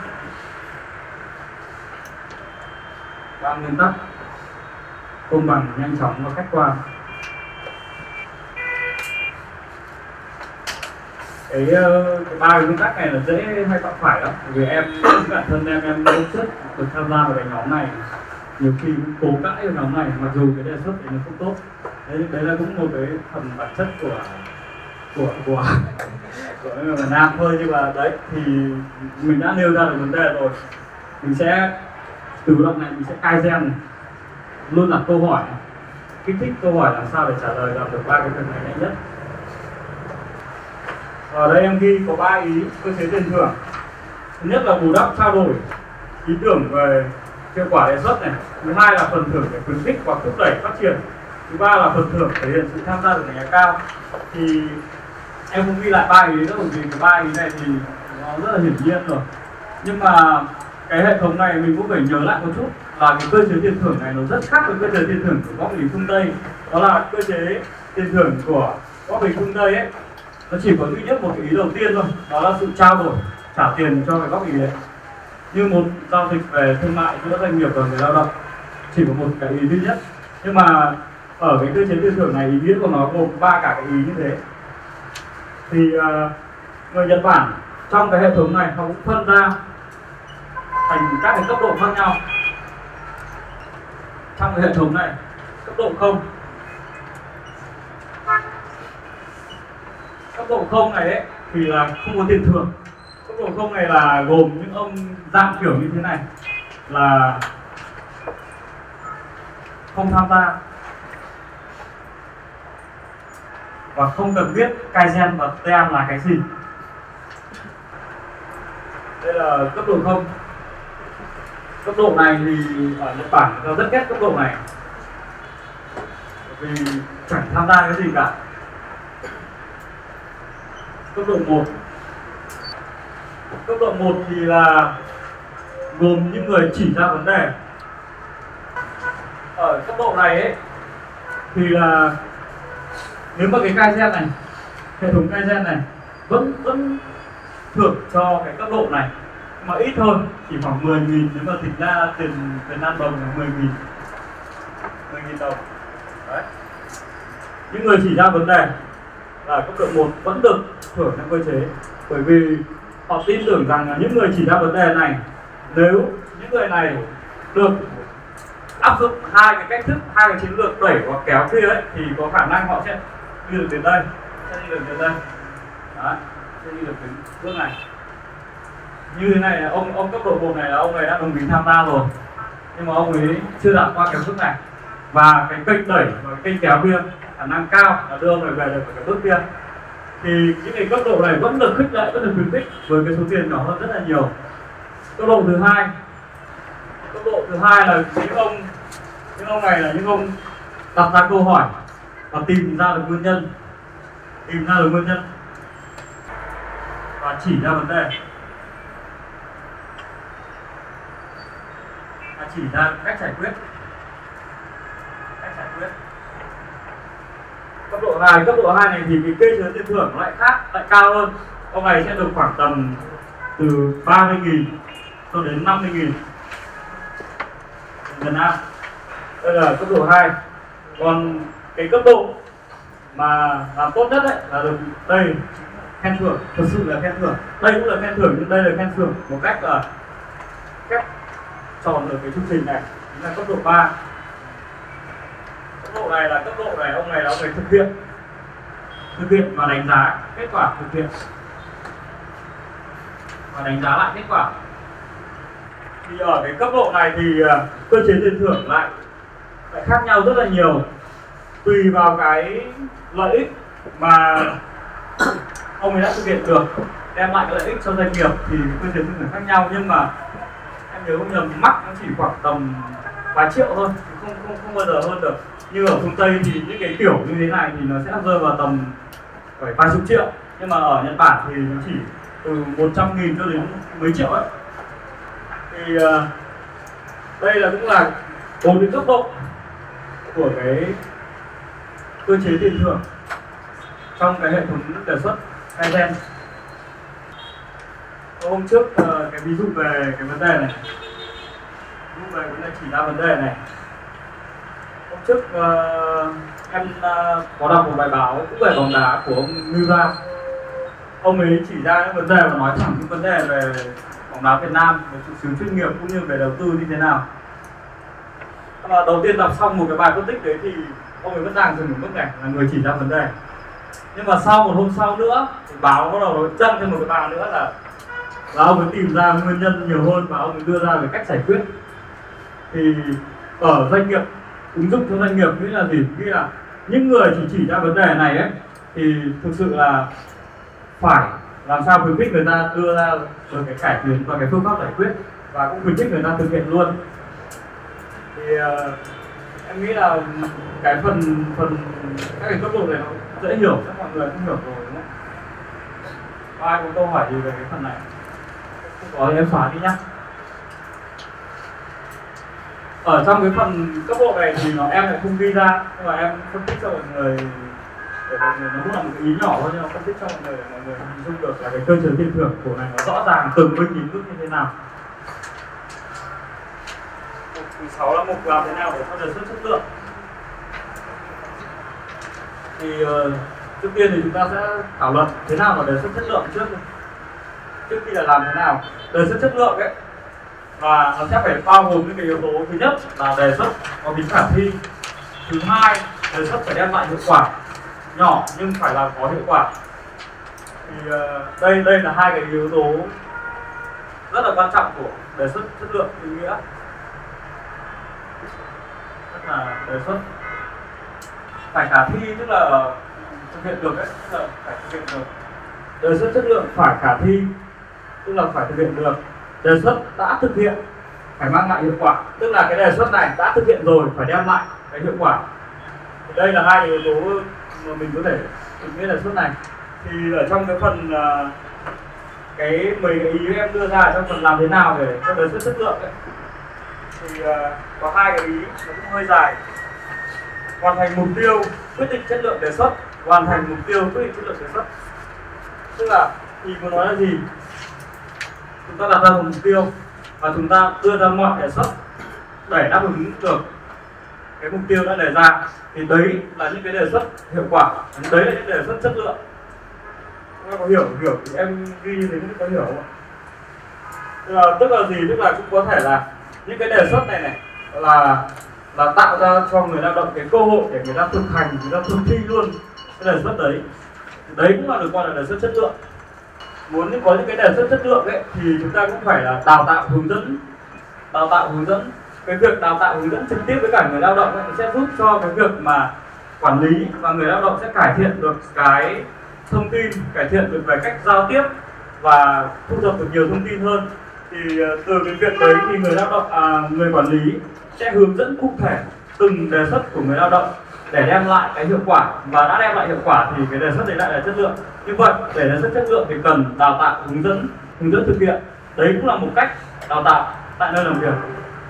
3 nguyên tắc: công bằng, nhanh chóng và khách quan. Cái 3 nguyên tắc này là dễ hay phạm phải lắm, bởi vì em bản thân em lúc trước được tham gia vào cái nhóm này, nhiều khi cũng cố cãi vào nhóm này mặc dù cái đề xuất thì nó không tốt. Đấy là cũng một cái phần bản chất của người Việt Nam thôi, nhưng mà đấy thì mình đã nêu ra được vấn đề rồi, mình sẽ từ đoạn này mình sẽ Kaizen luôn đặt câu hỏi kích thích câu hỏi làm sao để trả lời làm được ba cái phần này nhanh nhất. Ở đây em ghi có 3 ý cơ chế tiền thưởng. Thứ nhất là bù đắp trao đổi ý tưởng về hiệu quả đề xuất này. Thứ hai là phần thưởng để khuyến khích và thúc đẩy phát triển. Thứ ba là phần thưởng thể hiện sự tham gia được đánh giá cao. Thì em cũng ghi lại 3 ý đó, bởi vì cái 3 ý này thì nó rất là hiển nhiên rồi. Nhưng mà cái hệ thống này mình cũng phải nhớ lại một chút là cái cơ chế tiền thưởng này nó rất khác với cơ chế tiền thưởng của góc nhìn phương Tây. Đó là cơ chế tiền thưởng của góc nhìn phương Tây ấy, nó chỉ có duy nhất một cái ý đầu tiên thôi, đó là sự trao đổi, trả tiền cho cái góc nhìn đấy. Như một giao dịch về thương mại giữa doanh nghiệp và người lao động, chỉ có một cái ý duy nhất. Nhưng mà ở cái cơ chế tiền thưởng này, ý nghĩa của nó gồm 3 cả cái ý như thế. Thì người Nhật Bản trong cái hệ thống này họ cũng phân ra thành các cái cấp độ khác nhau. Trong cái hệ thống này, cấp độ 0. Cấp độ 0 này ấy, thì là không có tiền thưởng. Cấp độ 0 này là gồm những ông dạng kiểu như thế này, là không tham gia và không cần biết Kaizen và TEAM là cái gì. Đây là cấp độ 0. Cấp độ này thì ở Nhật Bản nó rất ghét cấp độ này, vì chẳng tham gia cái gì cả. Cấp độ 1. Cấp độ 1 thì là gồm những người chỉ ra vấn đề. Ở cấp độ này ấy, thì là nếu mà cái Kaizen này, hệ thống Kaizen này vẫn thưởng cho cái cấp độ này, mà ít hơn, chỉ khoảng 10.000, nếu mà tính ra tiền Việt Nam đồng là 10.000 đồng. Đấy. Những người chỉ ra vấn đề là cấp độ 1 vẫn được thưởng theo cơ chế, bởi vì họ tin tưởng rằng là những người chỉ ra vấn đề này, nếu những người này được áp dụng hai cái cách thức, hai cái chiến lược đẩy hoặc kéo kia ấy, thì có khả năng họ sẽ đi được đến đây, sẽ đi được đến đây. Đấy, sẽ đi được đến bước này. Như thế này, ông cấp độ 1 này là ông ấy đã đồng ý tham gia rồi, nhưng mà ông ấy chưa đạt qua cái bước này, và cái kênh đẩy và cái kênh kéo kia khả năng cao là đưa ông ấy về được cái bước kia. Thì những cái cấp độ này vẫn được khích lệ, vẫn được khuyến khích với cái số tiền nhỏ hơn rất là nhiều. Cấp độ thứ hai, là những ông này là những ông đặt ra câu hỏi và tìm ra được nguyên nhân, và chỉ ra vấn đề, và chỉ ra cách giải quyết. Cấp độ 2 này thì cái cơ chế tiền thưởng lại khác, lại cao hơn. Ông này sẽ được khoảng tầm từ 30.000 cho đến 50.000 Việt Nam. Đây là cấp độ 2. Còn cái cấp độ mà làm tốt nhất đấy là được đây, khen thưởng, thật sự là khen thưởng. Đây cũng là khen thưởng, nhưng đây là khen thưởng một cách là khép tròn được cái chương trình này. Chính là cấp độ 3. Cấp độ này là cấp độ này, ông này thực hiện và đánh giá kết quả thực hiện, và đánh giá lại kết quả. Thì ở cái cấp độ này thì cơ chế tiền thưởng lại khác nhau rất là nhiều, tùy vào cái lợi ích mà ông ấy đã thực hiện được, đem lại cái lợi ích cho doanh nghiệp thì cơ chế tiền thưởng khác nhau. Nhưng mà em nhớ không nhầm, mắc nó chỉ khoảng tầm vài triệu thôi, không bao giờ hơn được. Như ở phương Tây thì những cái kiểu như thế này thì nó sẽ rơi vào tầm vài chục triệu, nhưng mà ở Nhật Bản thì nó chỉ từ 100.000 cho đến mấy triệu ấy. Thì đây là cũng là 4 cái cấp độ của cái cơ chế tiền thưởng trong cái hệ thống đề xuất Kaizen. Hôm trước cái ví dụ về cái vấn đề này, chỉ ra vấn đề này. Hôm trước em có đọc một bài báo cũng về bóng đá của ông Miura. Ông ấy chỉ ra những vấn đề và nói thẳng những vấn đề về bóng đá Việt Nam, về sự xứ chuyên nghiệp cũng như về đầu tư như thế nào. Và đầu tiên đọc xong một cái bài phân tích đấy thì ông ấy vẫn đang dừng ở mức này, là người chỉ ra vấn đề. Nhưng mà sau một hôm sau nữa thì báo bắt đầu chân thêm một cái bài nữa là ông ấy tìm ra nguyên nhân nhiều hơn và ông ấy đưa ra về cách giải quyết. Thì ở doanh nghiệp ứng dụng cho doanh nghiệp nghĩa là gì? Nghĩa là những người chỉ ra vấn đề này ấy thì thực sự là phải làm sao khuyến khích người ta đưa ra được cái cải tiến và cái phương pháp giải quyết, và cũng khuyến khích người ta thực hiện luôn. Thì em nghĩ là cái phần các cái cấp độ này nó dễ hiểu, chắc mọi người cũng hiểu rồi đúng không? Có ai có câu hỏi gì về cái phần này? Không có thì em xóa đi nhá. Ở trong cái phần cấp độ này thì em lại không ghi ra, nhưng mà em phân tích cho mọi người để mọi người, nó cũng là một cái ý nhỏ thôi, nhưng mà phân tích cho mọi người để mọi người hình dung được là cái cơ chế tiền thưởng của này nó rõ ràng từng bên nhìn mức như thế nào. Mục thứ 6 là mục làm thế nào để cho đề xuất chất lượng. Thì trước tiên thì chúng ta sẽ thảo luận thế nào là đề xuất chất lượng trước khi là làm thế nào. Đề xuất chất lượng ấy, và nó sẽ phải bao gồm những cái yếu tố. Thứ nhất là đề xuất có tính khả thi. Thứ hai, đề xuất phải đem lại hiệu quả nhỏ nhưng phải là có hiệu quả. Thì đây là hai cái yếu tố rất là quan trọng của đề xuất chất lượng ý nghĩa. Tức là đề xuất phải khả thi, tức là thực hiện được đấy, tức là phải thực hiện được. Đề xuất chất lượng phải khả thi, tức là phải thực hiện được. Đề xuất đã thực hiện phải mang lại hiệu quả, tức là cái đề xuất này đã thực hiện rồi phải đem lại cái hiệu quả. Thì đây là hai yếu tố mà mình có thể định nghĩa đề xuất này. Thì ở trong cái phần cái 10 cái ý em đưa ra trong phần làm thế nào để cho đề xuất chất lượng ấy, thì có hai cái ý nó cũng hơi dài. Hoàn thành mục tiêu quyết định chất lượng đề xuất, hoàn thành mục tiêu quyết định chất lượng đề xuất. Tức là ý muốn nói là gì? Chúng ta đặt ra một mục tiêu và chúng ta đưa ra mọi đề xuất để đáp ứng được cái mục tiêu đã đề ra, thì đấy là những cái đề xuất hiệu quả, đấy là những đề xuất chất lượng. Các bạn có hiểu thì em ghi như thế có hiểu không ạ? Tức là gì? Tức là cũng có thể là những cái đề xuất này là tạo ra cho người lao động cái cơ hội để người ta thực hành, người ta thực thi luôn cái đề xuất đấy. Đấy cũng là được gọi là đề xuất chất lượng. Muốn có những cái đề xuất chất lượng ấy thì chúng ta cũng phải là đào tạo hướng dẫn. Cái việc đào tạo hướng dẫn trực tiếp với cả người lao động ấy sẽ giúp cho cái việc mà quản lý và người lao động sẽ cải thiện được cái thông tin, cải thiện được về cách giao tiếp và thu thập được nhiều thông tin hơn. Thì từ cái việc đấy thì người lao động, người quản lý sẽ hướng dẫn cụ thể từng đề xuất của người lao động để đem lại cái hiệu quả, và đã đem lại hiệu quả thì cái đề xuất đấy lại là chất lượng. Như vậy để đề xuất chất lượng thì cần đào tạo hướng dẫn thực hiện. Đấy cũng là một cách đào tạo tại nơi làm việc.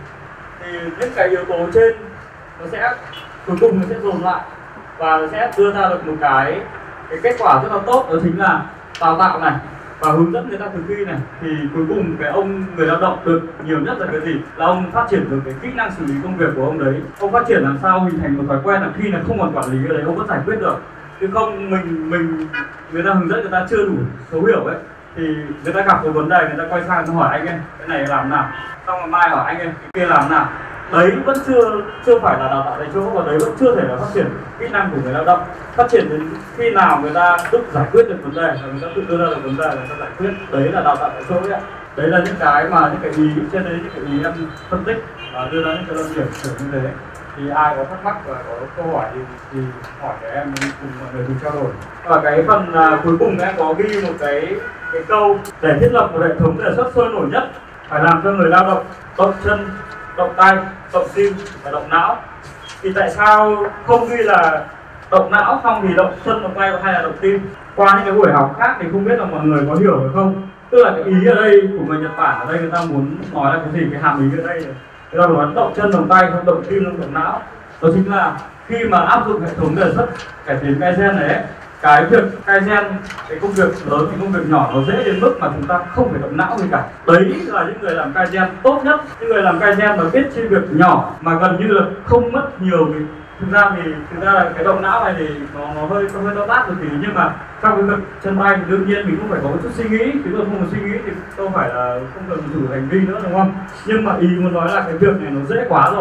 Thì những cái yếu tố trên nó sẽ cuối cùng nó sẽ dồn lại và nó sẽ đưa ra được một cái kết quả rất là tốt, đó chính là đào tạo này và hướng dẫn người ta thực thi này. Thì cuối cùng cái ông người lao động được nhiều nhất là cái gì? Là ông phát triển được cái kỹ năng xử lý công việc của ông đấy. Ông phát triển làm sao hình thành một thói quen là khi là không còn quản lý ở đấy ông vẫn giải quyết được. Chứ không mình người ta hướng dẫn người ta chưa đủ thấu hiểu ấy, thì người ta gặp một vấn đề người ta quay sang hỏi anh em cái này làm nào, xong rồi mai hỏi anh em cái kia làm nào. Đấy vẫn chưa phải là đào tạo tại chỗ, và đấy vẫn chưa thể là phát triển kỹ năng của người lao động. Phát triển đến khi nào người ta tự giải quyết được vấn đề và người ta tự đưa ra được vấn đề người ta giải quyết, đấy là đào tạo tại chỗ đấy ạ. Đấy là những cái mà những cái ý trên đấy, những cái ý em phân tích và đưa ra những cái luận điểm kiểu như thế. Thì ai có thắc mắc và có câu hỏi thì hỏi để em cùng mọi người cùng trao đổi. Và cái phần cuối cùng em có ghi một cái câu để thiết lập một hệ thống đề xuất sôi nổi nhất phải làm cho người lao động động chân, động tay, động tim và động não. Thì tại sao không ghi là động não xong thì động chân, động tay hay là động tim? Qua những cái buổi học khác thì không biết là mọi người có hiểu được không? Tức là cái ý ở đây của người Nhật Bản ở đây người ta muốn nói là cái gì, cái hàm ý ở đây người ta nói động chân, động tay, không động tim, không động não. Đó chính là khi mà áp dụng hệ thống đề xuất cải tiến Kaizen này ấy, cái việc Kaizen, cái công việc lớn, cái công việc nhỏ nó dễ đến mức mà chúng ta không phải động não gì cả. Đấy là những người làm Kaizen tốt nhất. Những người làm Kaizen nó biết chi việc nhỏ mà gần như là không mất nhiều. Thực ra là cái động não này thì nó hơi to tát một tí, nhưng mà trong cái việc chân tay thì đương nhiên mình cũng phải có một chút suy nghĩ. Chứ không có suy nghĩ thì không phải là không cần thử hành vi nữa, đúng không? Nhưng mà ý muốn nói là cái việc này nó dễ quá rồi.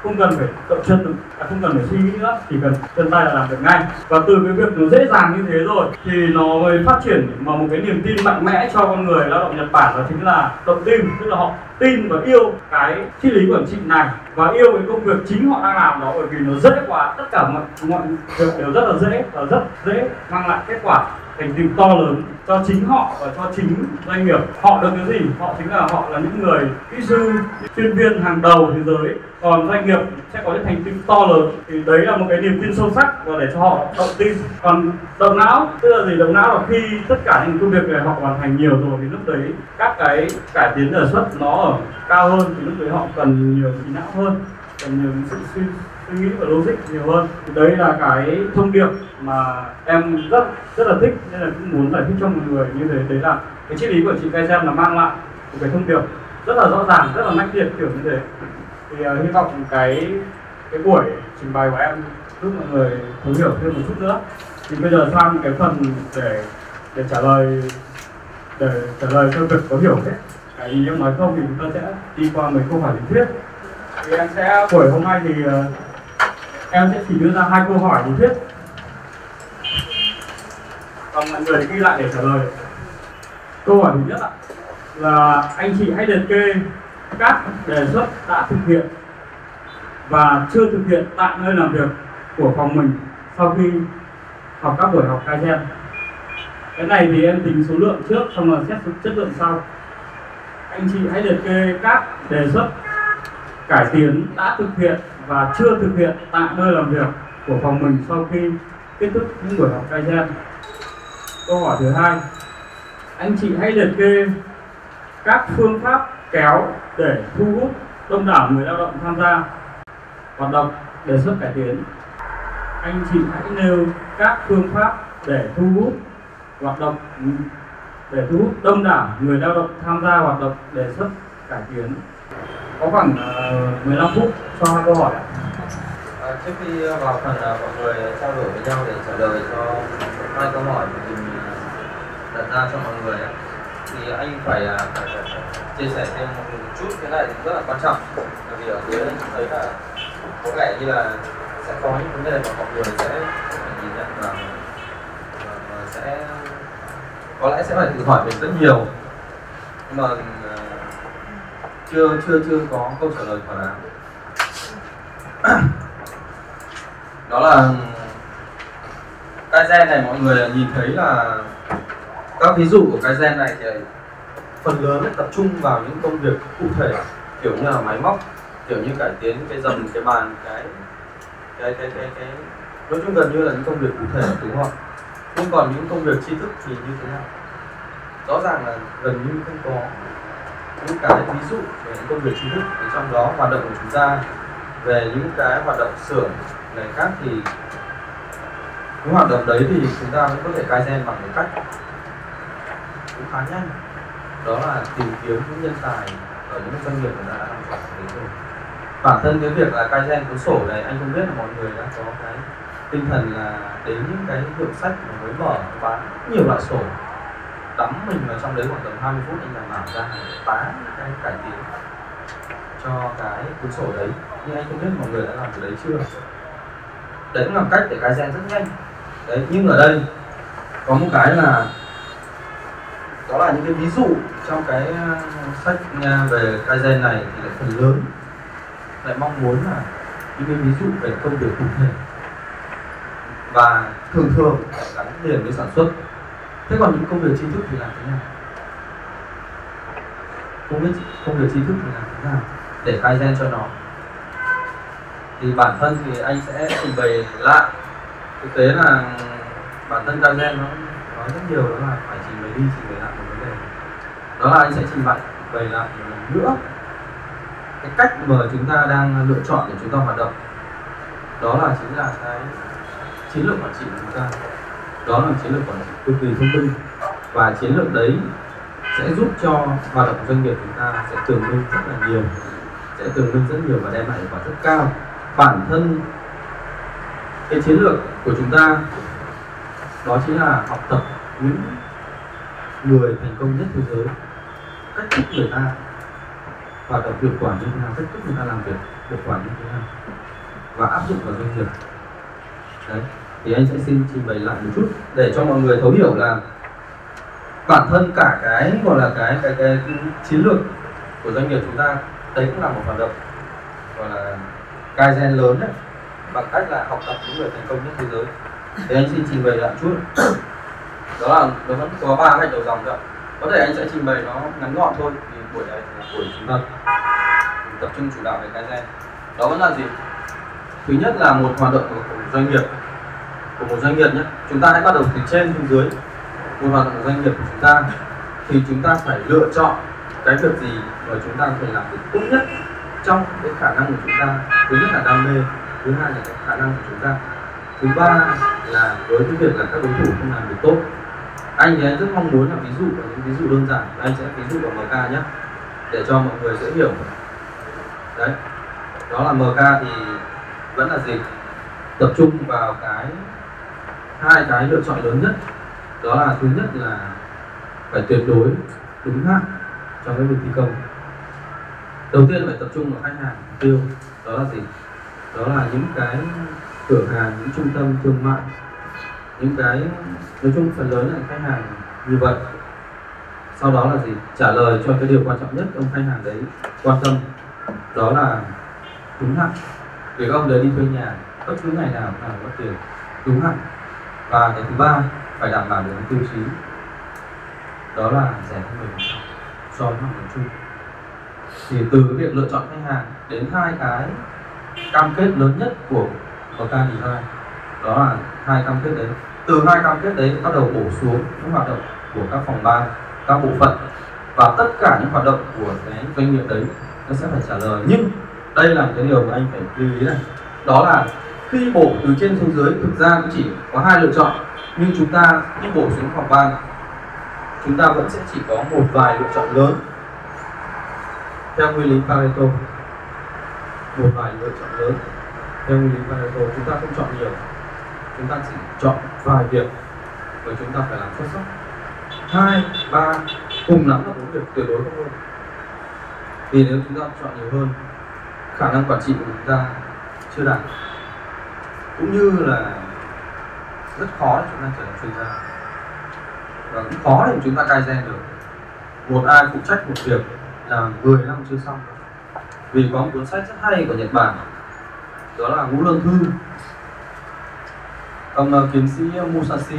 không cần phải động chân, không cần phải suy nghĩ nữa, chỉ cần chân tay là làm được ngay. Và từ cái việc nó dễ dàng như thế rồi thì nó mới phát triển vào một cái niềm tin mạnh mẽ cho con người lao động Nhật Bản, đó chính là động tin, tức là họ tin và yêu cái triết lý quản trị này và yêu cái công việc chính họ đang làm đó, bởi vì nó dễ quá, tất cả mọi việc đều rất là dễ và rất dễ mang lại kết quả thành tựu to lớn cho chính họ và cho chính doanh nghiệp. Họ được cái gì? Họ chính là họ là những người kỹ sư, chuyên viên hàng đầu thế giới. Còn doanh nghiệp sẽ có những thành tựu to lớn, thì đấy là một cái niềm tin sâu sắc và để cho họ động tin. Còn động não, tức là gì? Động não là khi tất cả những công việc này họ hoàn thành nhiều rồi thì lúc đấy các cái cải tiến đề xuất nó ở cao hơn, thì lúc đấy họ cần nhiều trí não hơn, cần nhiều sự suy nghĩ và logic nhiều hơn. Thì đấy là cái thông điệp mà em rất là thích, nên là cũng muốn giải thích cho mọi người như thế. Đấy là cái triết lý của chị Kaizen là mang lại một cái thông điệp rất là rõ ràng, rất là mãnh liệt kiểu như thế. Thì hy vọng cái buổi trình bày của em giúp mọi người thấu hiểu thêm một chút nữa. Thì bây giờ sang cái phần để trả lời cho việc có hiểu hết cái ý em nói không, thì chúng ta sẽ đi qua mấy câu hỏi lý thuyết. Thì em sẽ buổi hôm nay thì em sẽ chỉ đưa ra 2 câu hỏi lý thuyết, còn mọi người ghi lại để trả lời. Câu hỏi thứ nhất là anh chị hãy liệt kê các đề xuất đã thực hiện và chưa thực hiện tại nơi làm việc của phòng mình sau khi học các buổi học Kaizen. Cái này thì em tính số lượng trước, xong rồi xét chất lượng sau. Anh chị hãy liệt kê các đề xuất cải tiến đã thực hiện và chưa thực hiện tại nơi làm việc của phòng mình sau khi kết thúc những buổi học Kaizen. Câu hỏi thứ hai, anh chị hãy liệt kê các phương pháp kéo để thu hút đông đảo người lao động tham gia hoạt động đề xuất cải tiến. Anh chị hãy nêu các phương pháp để thu hút đông đảo người lao động tham gia hoạt động đề xuất cải tiến. Có khoảng 15 phút cho 2 câu hỏi ạ. Trước khi vào phần mọi người trao đổi với nhau để trả lời cho 2 câu hỏi mà mình đặt ra cho mọi người, thì anh phải chia sẻ thêm một chút. Cái này thì rất là quan trọng, bởi vì ở dưới anh thấy là có vẻ như là sẽ có những vấn đề mà mọi người sẽ nhìn nhận và sẽ có lẽ sẽ phải tự hỏi mình rất nhiều, nhưng mà chưa có câu trả lời thỏa đáng. Đó là Kaizen này, mọi người nhìn thấy là các ví dụ của Kaizen này thì phần lớn tập trung vào những công việc cụ thể, kiểu như là máy móc, kiểu như cải tiến cái dầm, cái bàn, cái nói chung gần như là những công việc cụ thể, đúng không? Nhưng còn những công việc tri thức thì như thế nào? Rõ ràng là gần như không có những cái ví dụ về những công việc tri thức. Thì trong đó hoạt động của chúng ta về những cái hoạt động xưởng này khác, thì những hoạt động đấy thì chúng ta vẫn có thể Kaizen bằng một cách cũng khá nhanh, đó là tìm kiếm những nhân tài ở những doanh nghiệp người ta đã làm giỏi đấy rồi. Bản thân cái việc là Kaizen cuốn sổ này, anh không biết là mọi người đã có cái tinh thần là đến những cái hiệu sách mà mới mở bán nhiều loại sổ, đắm mình vào trong đấy khoảng tầm 20 phút anh làm ra tá cái cải tiến cho cái cuốn sổ đấy. Nhưng anh không biết mọi người đã làm cái đấy chưa. Đấy cũng là cách để Kaizen rất nhanh đấy. Nhưng ở đây có một cái là đó là những cái ví dụ trong cái sách về Kaizen này, thì lại phần lớn lại mong muốn là những cái ví dụ về công việc cụ thể và thường gắn liền với sản xuất. Thế còn những công việc tri thức thì làm thế nào? Công việc tri thức thì làm thế nào để Kaizen cho nó? Thì bản thân thì anh sẽ trình bày lại. Thực tế là bản thân Kaizen nó nói rất nhiều, đó là phải trình bày đi trình bày lại một vấn đề. Đó là anh sẽ trình bày lại một lần nữa cái cách mà chúng ta đang lựa chọn để chúng ta hoạt động. Đó là chính là cái chiến lược quản trị của chúng ta. Đó là chiến lược quản trị cực kỳ thông minh, và chiến lược đấy sẽ giúp cho hoạt động doanh nghiệp chúng ta sẽ tường minh rất là nhiều, và đem lại hiệu quả rất cao. Bản thân cái chiến lược của chúng ta đó chính là học tập những người thành công nhất thế giới, cách thức người ta hoạt động hiệu quả như thế nào, cách thức người ta làm việc hiệu quả như thế nào và áp dụng vào doanh nghiệp. Đấy, thì anh sẽ xin trình bày lại một chút để cho mọi người thấu hiểu là bản thân cả cái gọi là cái chiến lược của doanh nghiệp chúng ta, đấy cũng là một hoạt động gọi là Kaizen lớn đấy, bằng cách là học tập những người thành công nhất thế giới. Thì anh xin trình bày lại chút. Đó là nó vẫn có 3 cách đầu dòng thôi. Có thể anh sẽ trình bày nó ngắn gọn thôi, vì buổi này là buổi chúng ta tập trung chủ đạo về Kaizen. Đó vẫn là gì? Thứ nhất là một hoạt động của một doanh nghiệp, nhé. Chúng ta hãy bắt đầu từ trên xuống dưới. Một hoạt động của doanh nghiệp của chúng ta thì chúng ta phải lựa chọn cái việc gì mà chúng ta có thể làm được tốt nhất trong cái khả năng của chúng ta. Thứ nhất là đam mê, thứ hai là cái khả năng của chúng ta, thứ ba là với cái việc là các đối thủ không làm được tốt. Anh thì anh rất mong muốn là ví dụ những ví dụ đơn giản, anh sẽ ví dụ vào MK nhé, để cho mọi người dễ hiểu. Đấy, đó là MK thì vẫn là gì? Tập trung vào hai cái lựa chọn lớn nhất. Đó là thứ nhất là phải tuyệt đối đúng hạn trong cái việc thi công. Đầu tiên là phải tập trung vào khách hàng mục tiêu. Đó là gì? Đó là những cái cửa hàng, những trung tâm thương mại, những cái nói chung phần lớn là khách hàng như vậy. Sau đó là gì? Trả lời cho cái điều quan trọng nhất ông khách hàng đấy quan tâm, đó là đúng hạn. Vì ông đấy đi thuê nhà bất cứ ngày nào cũng là mất tiền, đúng hạn. Và cái thứ ba phải đảm bảo được tiêu chí, đó là rẻ hơn 10% so với mặt bằng chung. Thì từ cái việc lựa chọn khách hàng đến hai cái cam kết lớn nhất của MK Design, đó là hai cam kết đấy. Từ hai cam kết đấy bắt đầu bổ xuống những hoạt động của các phòng ban, các bộ phận, và tất cả những hoạt động của cái doanh nghiệp đấy nó sẽ phải trả lời. Nhưng đây là cái điều mà anh phải lưu ý này, đó là khi bổ từ trên xuống dưới thực ra cũng chỉ có hai lựa chọn, nhưng chúng ta khi bổ xuống phòng ban chúng ta vẫn sẽ chỉ có một vài lựa chọn lớn theo nguyên lý Pareto. Một vài lựa chọn lớn theo nguyên lý Pareto, chúng ta không chọn nhiều, chúng ta chỉ chọn vài việc và chúng ta phải làm xuất sắc. 2, 3, cùng lắm là 4 việc, tuyệt đối không hơn. Vì nếu chúng ta chọn nhiều hơn, khả năng quản trị của chúng ta chưa đạt, cũng như là rất khó để chúng ta trở thành chuyên gia, và cũng khó để chúng ta Kaizen được. Một ai phụ trách một việc là 10 năm chưa xong. Vì có một cuốn sách rất hay của Nhật Bản, đó là Ngũ Lương Thư. Ông tiến sĩ Musashi,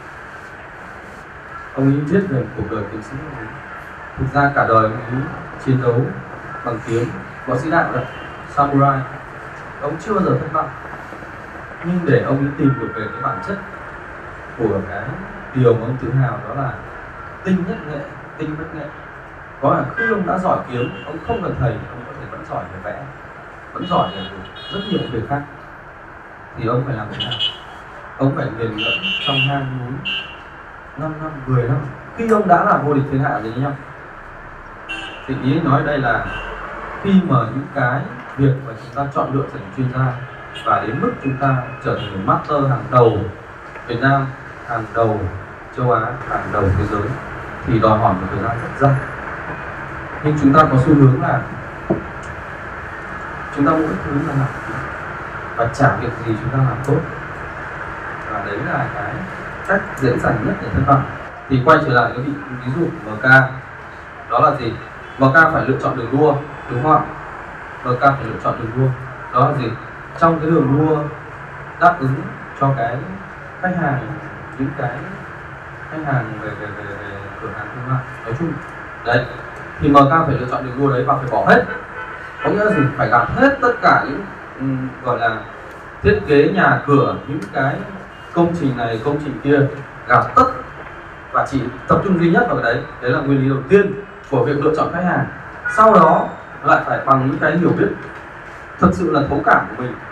ông ấy viết về cuộc đời tiến sĩ. Thực ra cả đời ông ấy chiến đấu bằng kiếm, võ sĩ đạo rồi, samurai. Ông chưa bao giờ thất bại. Nhưng để ông ấy tìm được về cái bản chất của cái điều mà ông tự hào, đó là tinh nhất nghệ, tinh bất nghệ. Có là khi ông đã giỏi kiếm, ông không cần thầy, ông có thể vẫn giỏi về vẽ, vẫn giỏi về rất nhiều việc khác. Thì ông phải làm thế nào? Ông phải nghiền ngẫm trong hang núi 5 năm, 10 năm. Khi ông đã là vô địch thiên hạ rồi nhá. Thì ý nói đây là khi mà những cái việc mà chúng ta chọn lựa trở thành chuyên gia, và đến mức chúng ta trở thành một master hàng đầu Việt Nam, hàng đầu châu Á, hàng đầu thế giới, thì đòi hỏi một thời gian rất dài. Nhưng chúng ta có xu hướng là chúng ta mỗi thứ là làm và chả việc gì chúng ta làm tốt, và đấy là cái cách dễ dàng nhất để thất bại. Thì quay trở lại cái ví dụ MK, đó là gì? MK phải lựa chọn đường đua, đúng không ạ? MK phải lựa chọn đường đua, đó là gì? Trong cái đường đua đáp ứng cho cái khách hàng, những cái khách hàng về cửa hàng thương mại nói chung đấy, thì MK phải lựa chọn đường đua đấy và phải bỏ hết. Có nghĩa là gì? Phải gạt hết tất cả những gọi là thiết kế nhà cửa, những cái công trình này, công trình kia, gạt tất và chỉ tập trung duy nhất vào cái đấy. Đấy là nguyên lý đầu tiên của việc lựa chọn khách hàng. Sau đó lại phải bằng những cái hiểu biết thật sự là thấu cảm của mình,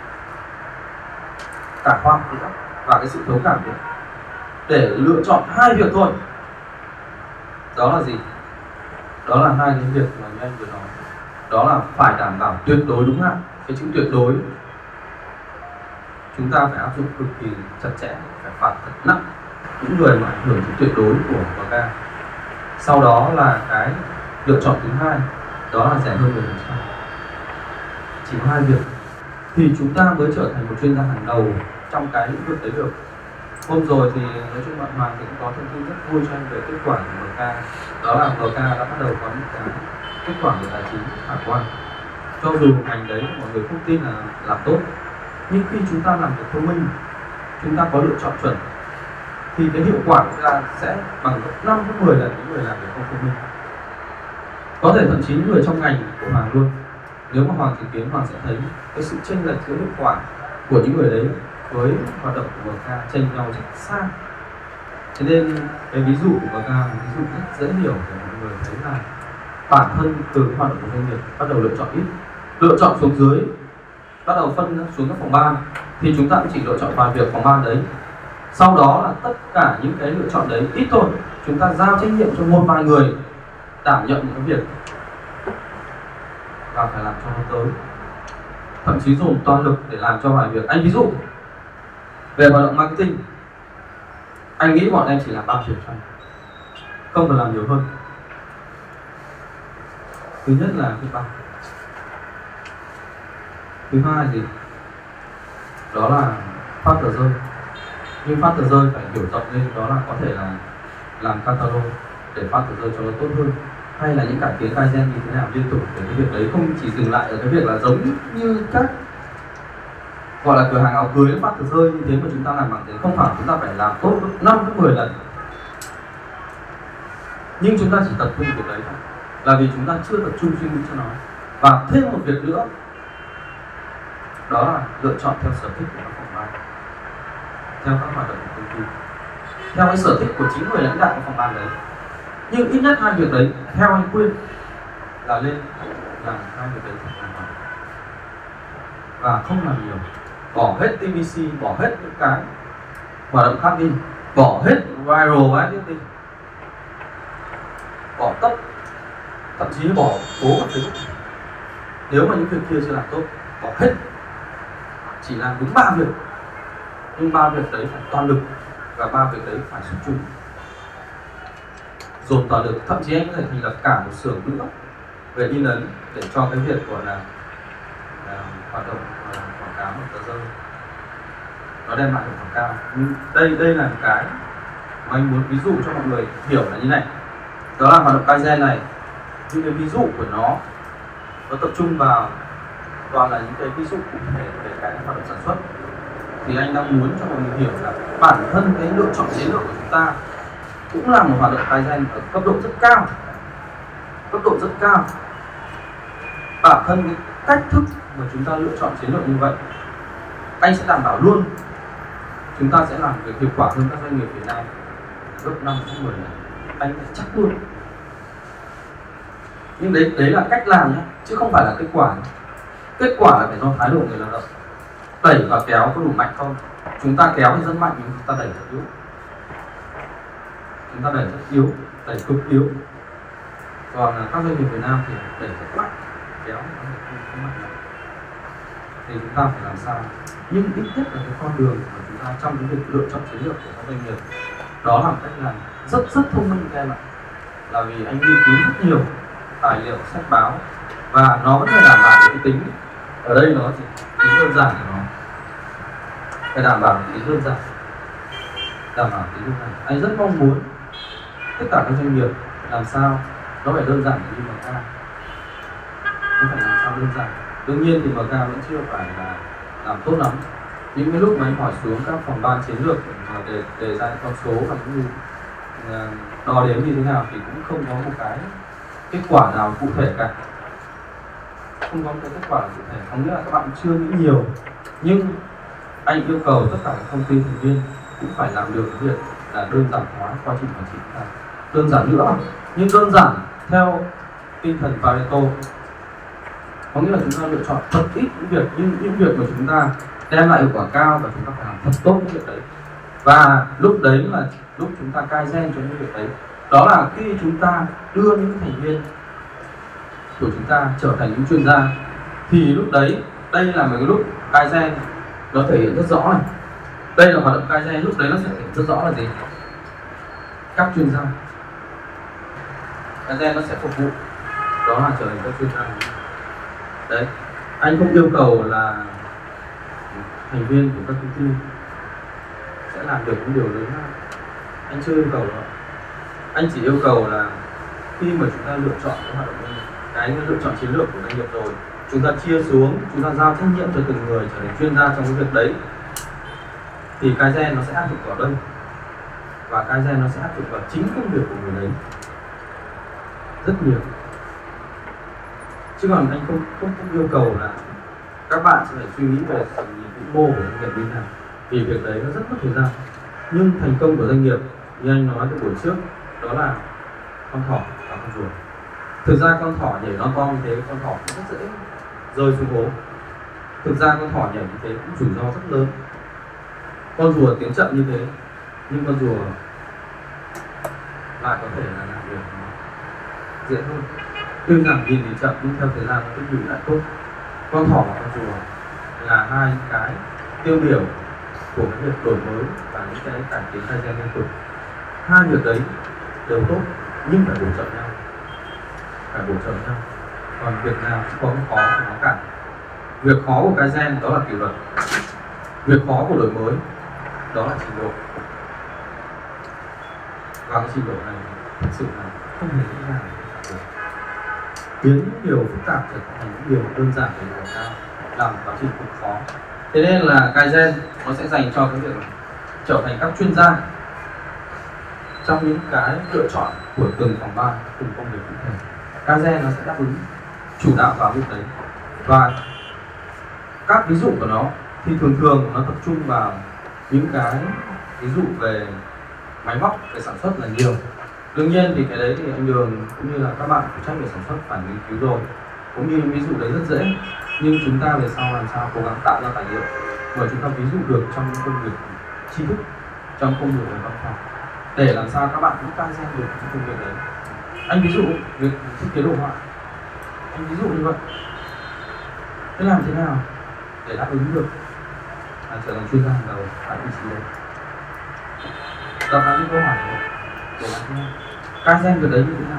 cả khoa học nữa và cái sự thấu cảm nữa, để lựa chọn hai việc thôi. Đó là gì? Đó là hai cái việc mà anh vừa nói. Đó là phải đảm bảo tuyệt đối đúng hạn. Cái chữ tuyệt đối chúng ta phải áp dụng cực kỳ chặt chẽ, phải phạt thật nặng những người mà ảnh hưởng đến tuyệt đối của MK. Sau đó là cái lựa chọn thứ hai, đó là rẻ hơn 10%. Chỉ có 2 việc thì chúng ta mới trở thành một chuyên gia hàng đầu trong cái lĩnh vực đấy được. Hôm rồi thì nói chung bạn Hoàng thì cũng có thông tin rất vui cho anh về kết quả của MK. Đó là MK đã bắt đầu có những cái kết quả về tài chính khả quan. Cho dù ngành đấy mọi người không tin là làm tốt, nhưng khi chúng ta làm việc thông minh, chúng ta có lựa chọn chuẩn, thì cái hiệu quả của chúng ta sẽ bằng gấp 5 đến 10 lần những người làm việc không thông minh. Có thể thậm chí những người trong ngành của Hoàng luôn. Nếu mà Hoàng chứng kiến, Hoàng sẽ thấy cái sự chênh lệch giữa hiệu quả của những người đấy với hoạt động của MK chênh nhau rất xa. Thế nên cái ví dụ của MK là ví dụ rất dễ hiểu để mọi người thấy là bản thân từ hoạt động của doanh nghiệp bắt đầu lựa chọn ít, lựa chọn xuống dưới, bắt đầu phân xuống các phòng ban, thì chúng ta cũng chỉ lựa chọn vài việc phòng ban đấy. Sau đó là tất cả những cái lựa chọn đấy ít thôi, chúng ta giao trách nhiệm cho một vài người đảm nhận những cái việc và phải làm cho nó tới, thậm chí dùng toàn lực để làm cho vài việc. Anh ví dụ về hoạt động marketing, anh nghĩ bọn em chỉ làm 3 việc thôi, không cần làm nhiều hơn. Thứ nhất là viết bài, thứ hai gì đó là phát tờ rơi, nhưng phát tờ rơi phải hiểu rộng lên, đó là có thể là làm catalog để phát tờ rơi cho nó tốt hơn, hay là những cải tiến Kaizen như thế nào liên tục, để cái việc đấy không chỉ dừng lại ở cái việc là giống như các gọi là cửa hàng áo cưới phát tờ rơi như thế mà chúng ta làm bằng thế. Không phải, chúng ta phải làm tốt 5 đến 10 lần, nhưng chúng ta chỉ tập trung việc đấy thôi, là vì chúng ta chưa tập trung suy nghĩ cho nó. Và thêm một việc nữa, đó là lựa chọn theo sở thích của các phòng ban, theo các hoạt động của công ty, theo cái sở thích của chính người lãnh đạo của phòng ban đấy. Nhưng ít nhất 2 việc đấy theo anh khuyên là lên làm 2 việc đấy và không làm nhiều, bỏ hết TVC, bỏ hết những cái hoạt động khác đi, bỏ hết viral marketing, bỏ tất, thậm chí bỏ bố và Facebook. Nếu mà những việc kia chưa làm tốt, bỏ hết, chỉ làm đúng 3 việc, nhưng 3 việc đấy phải toàn lực và 3 việc đấy phải xuất chúng, dồn toàn lực. Thậm chí anh có thể thành lập cả một xưởng nữa về in ấn để cho cái việc gọi là hoạt động quảng cáo một tờ rơi nó đem lại hiệu quả cao. Nhưng đây là một cái mà anh muốn ví dụ cho mọi người hiểu là như này, đó là hoạt động Kaizen này, những cái ví dụ của nó tập trung vào toàn là những cái ví dụ cụ thể về cái hoạt động sản xuất. Thì anh đang muốn cho mọi người hiểu là bản thân cái lựa chọn chiến lược của chúng ta cũng là một hoạt động Kaizen ở cấp độ rất cao, Bản thân cái cách thức mà chúng ta lựa chọn chiến lược như vậy, anh sẽ đảm bảo luôn chúng ta sẽ làm việc hiệu quả hơn các doanh nghiệp Việt Nam gấp 5 đến 10 lần. Anh phải chắc luôn. Nhưng đấy là cách làm nhé, chứ không phải là kết quả. Kết quả là phải do thái độ người lao động. Đẩy và kéo có đủ mạnh không? Chúng ta kéo thì rất mạnh, nhưng chúng ta đẩy rất yếu. Chúng ta đẩy rất yếu, đẩy cực yếu. Còn các doanh nghiệp Việt Nam thì đẩy rất mạnh, kéo không mạnh lắm. Thì chúng ta phải làm sao? Nhưng ít nhất là cái con đường của chúng ta trong cái việc lựa chọn chiến lược của các doanh nghiệp, đó là một cách làm rất thông minh các em ạ. Là vì anh nghiên cứu rất nhiều tài liệu, sách báo, và nó vẫn phải đảm bảo cái tính ở đây, nó chỉ tính đơn giản của nó, phải đảm bảo tính đơn giản, Anh rất mong muốn tất cả các doanh nghiệp làm sao nó phải đơn giản như MK, nó phải làm sao đơn giản. Đương nhiên thì MK vẫn chưa phải là làm tốt lắm. Những cái lúc mà anh hỏi xuống các phòng ban chiến lược để đề ra con số và cũng như đo đếm như thế nào thì cũng không có một cái kết quả nào cụ thể cả. Không có một cái kết quả cụ thể, có nghĩa là các bạn chưa nghĩ nhiều. Nhưng anh yêu cầu tất cả các công ty thành viên cũng phải làm được cái việc là đơn giản hóa quá trình quản trị. Đơn giản nữa, nhưng đơn giản theo tinh thần Pareto. Có nghĩa là chúng ta lựa chọn thật ít những việc, nhưng những việc mà chúng ta đem lại hiệu quả cao và chúng ta phải làm thật tốt những việc đấy. Và lúc đấy là lúc chúng ta Kaizen cho những việc đấy. Đó là khi chúng ta đưa những thành viên của chúng ta trở thành những chuyên gia, thì lúc đấy, đây là một cái lúc Kaizen nó thể hiện rất rõ này. Đây là hoạt động Kaizen, lúc đấy nó sẽ thể hiện rất rõ là gì? Các chuyên gia Kaizen nó sẽ phục vụ đó là trở thành các chuyên gia. Đấy, anh không yêu cầu là thành viên của các công ty sẽ làm được những điều lớn hơn, anh chưa yêu cầu đó. Anh chỉ yêu cầu là khi mà chúng ta lựa chọn cái hoạt động doanh nghiệp, cái lựa chọn chiến lược của doanh nghiệp rồi, chúng ta chia xuống, chúng ta giao trách nhiệm cho từng người trở thành chuyên gia trong cái việc đấy, thì Kaizen nó sẽ áp dụng vào đây, và Kaizen nó sẽ áp dụng vào chính công việc của người đấy rất nhiều. Chứ còn anh không yêu cầu là các bạn sẽ phải suy nghĩ về sự vĩ mô của doanh nghiệp như thế nào, vì việc đấy nó rất mất thời gian. Nhưng thành công của doanh nghiệp như anh nói từ buổi trước, đó là con thỏ và con rùa. Thực ra con thỏ nhảy non to như thế, con thỏ cũng rất dễ rơi xuống hố. Thực ra con thỏ nhảy như thế cũng rủi ro rất lớn. Con rùa tiến chậm như thế, nhưng con rùa lại có thể là làm việc dễ hơn. Tuy rằng nhìn thì chậm nhưng theo thời gian nó tích lũy lại tốt. Con thỏ và con rùa là hai cái tiêu biểu của cái việc đổi mới và những cái cải tiến Kaizen liên tục. Hai việc đấy đều tốt nhưng phải bổ trợ nhau, còn việc nào cũng có cái khó của nó cả. Việc khó của Kaizen đó là kỷ luật, việc khó của đổi mới đó là trình độ, và cái trình độ này thực sự là không hề dễ dàng để biến những điều phức tạp trở thành những điều đơn giản để hiệu quả cao, làm quá trình cực khó. Thế nên là Kaizen nó sẽ dành cho cái việc trở thành các chuyên gia trong những cái lựa chọn của từng phòng ban, từng công việc cụ thể. Kaizen nó sẽ đáp ứng chủ đạo vào việc đấy, và các ví dụ của nó thì thường nó tập trung vào những cái ví dụ về máy móc, về sản xuất là nhiều. Đương nhiên thì cái đấy thì anh Đường cũng như là các bạn phụ trách về sản xuất phải nghiên cứu rồi, cũng như ví dụ đấy rất dễ, nhưng chúng ta về sau làm sao cố gắng tạo ra tài liệu mà chúng ta ví dụ được trong công việc tri thức, trong công việc về văn phòng, để làm sao các bạn cũng Kaizen được trong công việc đấy. Anh ví dụ việc thiết kế đồ họa, anh ví dụ như vậy, thế làm thế nào để đáp ứng được trở thành chuyên gia hàng đầu tại vị trí đấy? Đặt ra những câu hỏi này để làm thế nào? Kaizen việc đấy như thế nào?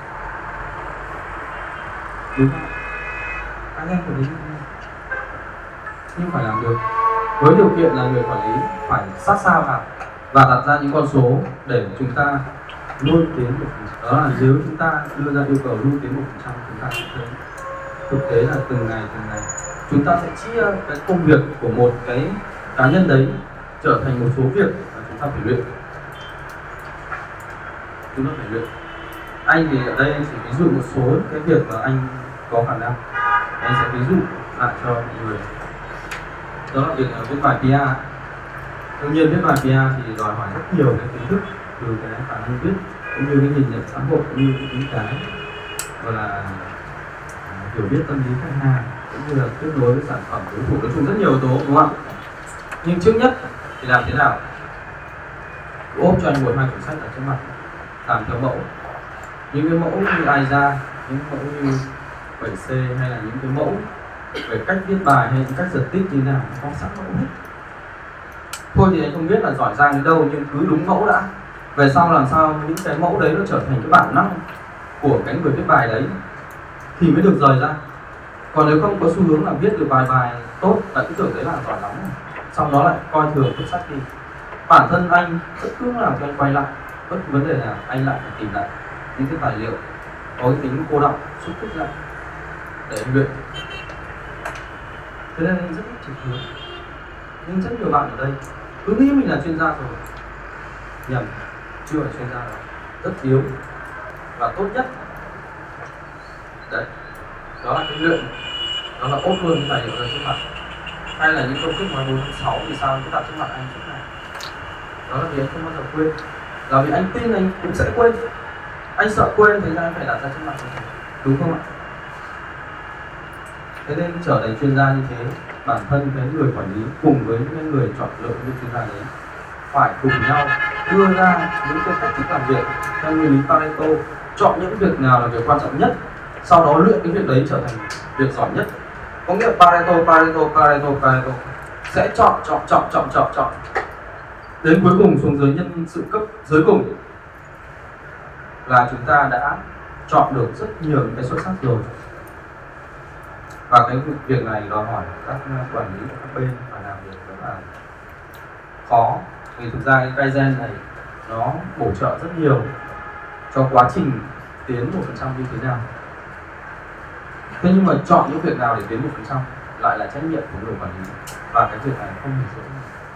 Đúng không? Kaizen việc đấy như thế nào? Nhưng phải làm được với điều kiện là người quản lý phải sát sao vào và đặt ra những con số để chúng ta luôn tiến 1%. Đó là nếu chúng ta đưa ra yêu cầu luôn tiến 1%, chúng ta sẽ thấy thực tế là từng ngày chúng ta sẽ chia cái công việc của một cái cá nhân đấy trở thành một số việc mà chúng ta phải luyện. Anh thì ở đây anh chỉ ví dụ một số cái việc mà anh có khả năng, anh sẽ ví dụ lại cho mọi người. Đó là việc viết bài PR. Đương nhiên viết bài PR thì đòi hỏi rất nhiều cái kiến thức, từ cái khả năng viết cũng như cái nhìn nhận xã hội, cũng như những cái gọi là hiểu biết tâm lý khách hàng, cũng như là kết nối với sản phẩm đối thủ, nói chung rất nhiều yếu tố, đúng không ạ? Nhưng trước nhất thì làm thế nào? Ốp cho anh 1-2 quyển sách ở trước mặt, làm theo mẫu. Những cái mẫu như AIDA, những mẫu như 7C, hay là những cái mẫu về cách viết bài hay những cách giật tích như nào, có sẵn mẫu hết. Thôi thì anh không biết là giỏi giang đến đâu, nhưng cứ đúng mẫu đã. Về sau làm sao những cái mẫu đấy nó trở thành cái bản năng của cái người viết bài đấy thì mới được rời ra. Còn nếu không có xu hướng là viết được bài tốt là cứ tưởng đấy là giỏi lắm, xong đó lại coi thường cuốn sách đi. Bản thân anh bất cứ nào cho anh quay lại, bất cứ vấn đề nào anh lại phải tìm lại những cái tài liệu có cái tính cô đọng, xúc tích lại để anh luyện. Thế nên anh rất ít trực hướng. Nhưng rất nhiều bạn ở đây cứ nghĩ mình là chuyên gia rồi, nhầm, chưa phải chuyên gia đâu, rất yếu và tốt nhất. Đấy, đó là cái luyện, đó là ốp luôn cái tài liệu ra trước mặt. Hay là những công thức nói 4-6 thì sao cứ đặt trước mặt anh trước này. Đó là vì anh không bao giờ quên, là vì anh tin anh cũng sẽ quên. Anh sợ quên thì ra anh phải đặt ra trước mặt anh, đúng không ạ? Thế nên trở thành chuyên gia như thế, bản thân cái người quản lý cùng với những người chọn lựa những chuyên gia đấy phải cùng nhau đưa ra những cái cách thức làm việc theo nguyên lý Pareto, chọn những việc nào là việc quan trọng nhất, sau đó luyện cái việc đấy trở thành việc giỏi nhất. Có nghĩa là Pareto sẽ chọn đến cuối cùng xuống dưới nhân sự cấp dưới cùng là chúng ta đã chọn được rất nhiều những cái xuất sắc rồi, và cái việc này đòi hỏi các quản lý của các bên phải làm việc rất là khó, vì thực ra cái Kaizen này nó bổ trợ rất nhiều cho quá trình tiến 1% như thế nào. Thế nhưng mà chọn những việc nào để tiến 1% lại là trách nhiệm của người quản lý, và cái việc này không hề dễ.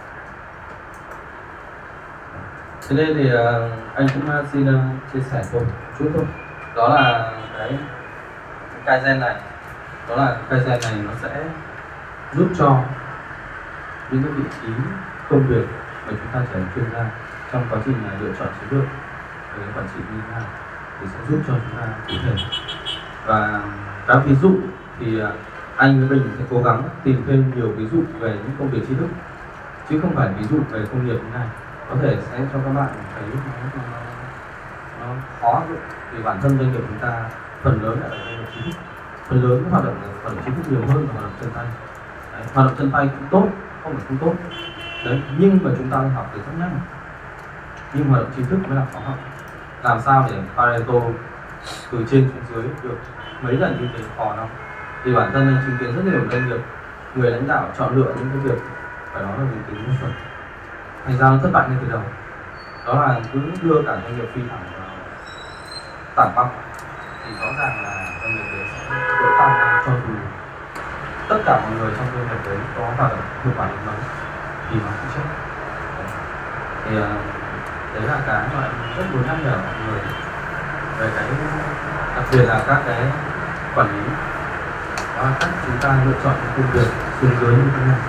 Thế nên thì anh cũng xin chia sẻ một chút thôi. Đó là cái Kaizen này, nó sẽ giúp cho những cái vị trí công việc mà chúng ta trở thành chuyên gia trong quá trình lựa chọn chiến lược về quản trị như thế nào thì sẽ giúp cho chúng ta cụ thể. Và các ví dụ thì anh với mình sẽ cố gắng tìm thêm nhiều ví dụ về những công việc tri thức, chứ không phải ví dụ về công nghiệp như này. Có thể sẽ cho các bạn thấy nó khó, vì bản thân doanh nghiệp chúng ta phần lớn là doanh nghiệp tri thức, phần lớn hoạt động tri thức nhiều hơn là hoạt động chân tay. Đấy, hoạt động chân tay cũng tốt, không phải không tốt. Đấy, nhưng mà chúng ta học thì rất nhanh, nhưng hoạt động tri thức mới là khó học. Làm sao để Pareto từ trên xuống dưới được mấy lần như thế khó lắm. Thì bản thân anh chứng kiến rất nhiều doanh nghiệp, người lãnh đạo chọn lựa những cái việc phải nói là vì tính mô phật, thành ra nó thất bại ngay từ đầu. Đó là cứ đưa cả doanh nghiệp phi thẳng vào tảng băng, thì rõ ràng là doanh nghiệp đấy sẽ vỡ tan, cho dù tất cả mọi người trong doanh nghiệp đấy có hoạt động hiệu quả đến mấy thì nó cũng chết. Thì đấy là cái mà anh rất muốn nhắc nhở mọi người về cái, đặc biệt là các cái quản lý, đó là cách chúng ta lựa chọn những công việc xuống dưới như thế nào.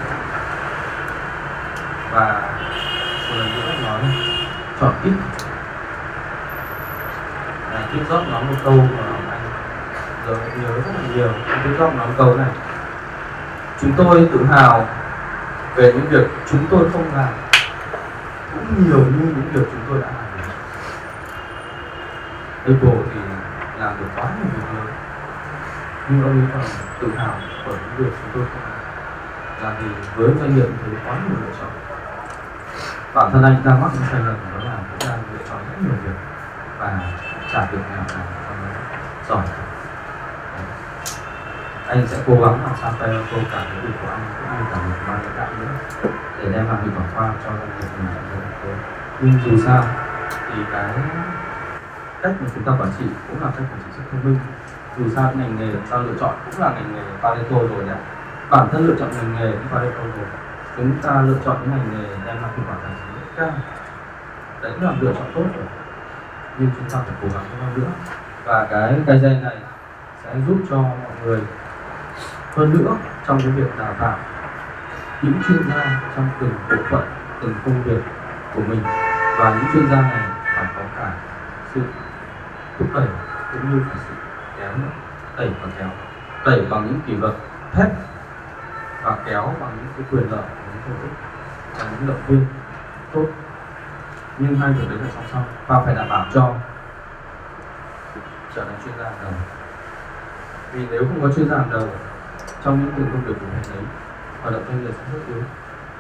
Và một lần nữa nói chọn ít. Tiếp dốc nói một câu mà anh giờ nhớ rất là nhiều. Tiếp dốc nói một câu này: chúng tôi tự hào về những việc chúng tôi không làm cũng nhiều như những việc chúng tôi đã làm được. Apple thì làm được quá nhiều việc lớn, nhưng ông ấy còn tự hào bởi những việc chúng tôi không làm. Là vì với doanh nghiệp thì quá nhiều lựa chọn. Bản thân anh đang mắc những sai lầm, đó là cũng đang lựa chọn rất nhiều việc và chả việc nào làm cho nó giỏi. Anh sẽ cố gắng làm sao tay cô cả cái việc của anh cũng như cả việc của ban lãnh đạo nữa để đem lại hiệu quả cao cho doanh nghiệp của mình. Nhưng dù sao thì cái cách mà chúng ta quản trị cũng là cách quản trị rất thông minh. Dù sao ngành nghề làm sao lựa chọn cũng là ngành nghề Pareto rồi đấy. Bản thân lựa chọn ngành nghề cũng Pareto rồi. Chúng ta lựa chọn những ngành nghề đem lại hiệu quả tài chính rất cao, đấy cũng là lựa chọn tốt rồi. Nhưng chúng ta phải cố gắng hơn nữa, và cái Kaizen này sẽ giúp cho mọi người hơn nữa trong cái việc đào tạo những chuyên gia trong từng bộ phận, từng công việc của mình. Và những chuyên gia này phải có cả sự thúc đẩy cũng như phải sự kéo nữa, đẩy và kéo, đẩy bằng những kỷ luật thép và kéo bằng những cái quyền lợi của những tổ chức và những động viên tốt. Nhưng hai việc đấy là song song, và phải đảm bảo cho trở thành chuyên gia hàng đầu. Vì nếu không có chuyên gia hàng đầu trong những từng công việc của mình đấy, hoạt động doanh nghiệp sẽ rất yếu.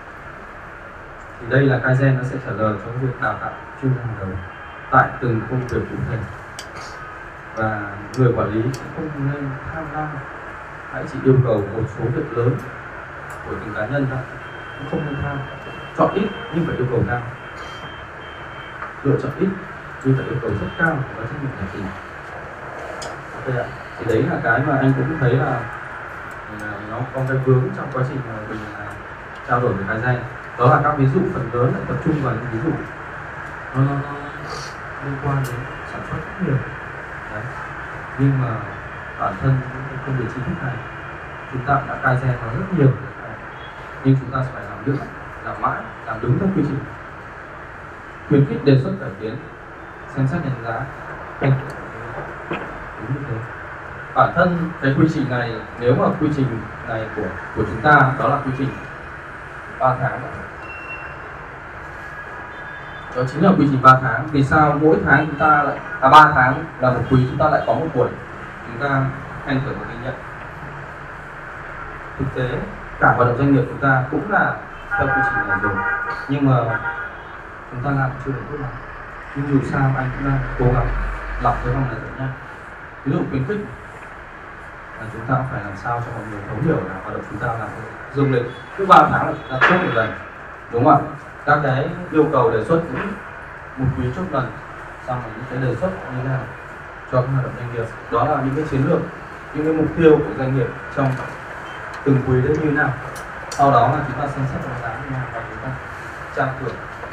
Thì đây là Kaizen, nó sẽ trả lời cho việc đào tạo chuyên gia hàng đầu tại từng công việc cụ thể. Và người quản lý cũng không nên tham lam, hãy chỉ yêu cầu một số việc lớn của từng cá nhân thôi, cũng không nên tham. Chọn ít nhưng phải yêu cầu cao, lựa chọn ít nhưng phải yêu cầu rất cao và trách nhiệm là gì. Ok ạ. Thì đấy là cái mà anh cũng thấy là nó có cái vướng trong quá trình mà mình trao đổi với Kaizen. Đó là các ví dụ phần lớn lại tập trung vào những ví dụ nó liên quan đến sản xuất rất nhiều. Đấy. Nhưng mà bản thân những công việc tri thức này chúng ta đã Kaizen nó rất nhiều, nhưng chúng ta phải làm nữa, làm mãi, làm đúng theo quy trình, khuyến khích đề xuất cải tiến, xem xét đánh giá, đúng như thế. Bản thân cái quy trình này, nếu mà quy trình này của chúng ta đó là quy trình 3 tháng, đó chính là quy trình 3 tháng. Vì sao mỗi tháng chúng ta lại 3 tháng là một quý, chúng ta lại có một buổi chúng ta khen thưởng và ghi nhận. Thực tế cả hoạt động doanh nghiệp chúng ta cũng là theo quy trình này rồi, nhưng mà chúng ta làm chưa được tốt lắm. Nhưng dù sao anh cũng đang cố gắng lọc cái vòng này thật nhanh ví dụ khuyến khích là chúng ta phải làm sao cho mọi người thấu hiểu là hoạt động chúng ta làm dương lịch cứ 3 tháng là chúng ta chốt một lần, đúng không ạ? Các cái yêu cầu đề xuất cũng một quý chốt lần, xong rồi những cái đề xuất như thế nào cho các hoạt động doanh nghiệp, đó là những cái chiến lược, những cái mục tiêu của doanh nghiệp trong từng quý đấy như nào. Sau đó là chúng ta xem xét đánh giá như nào và chúng ta trang thưởng,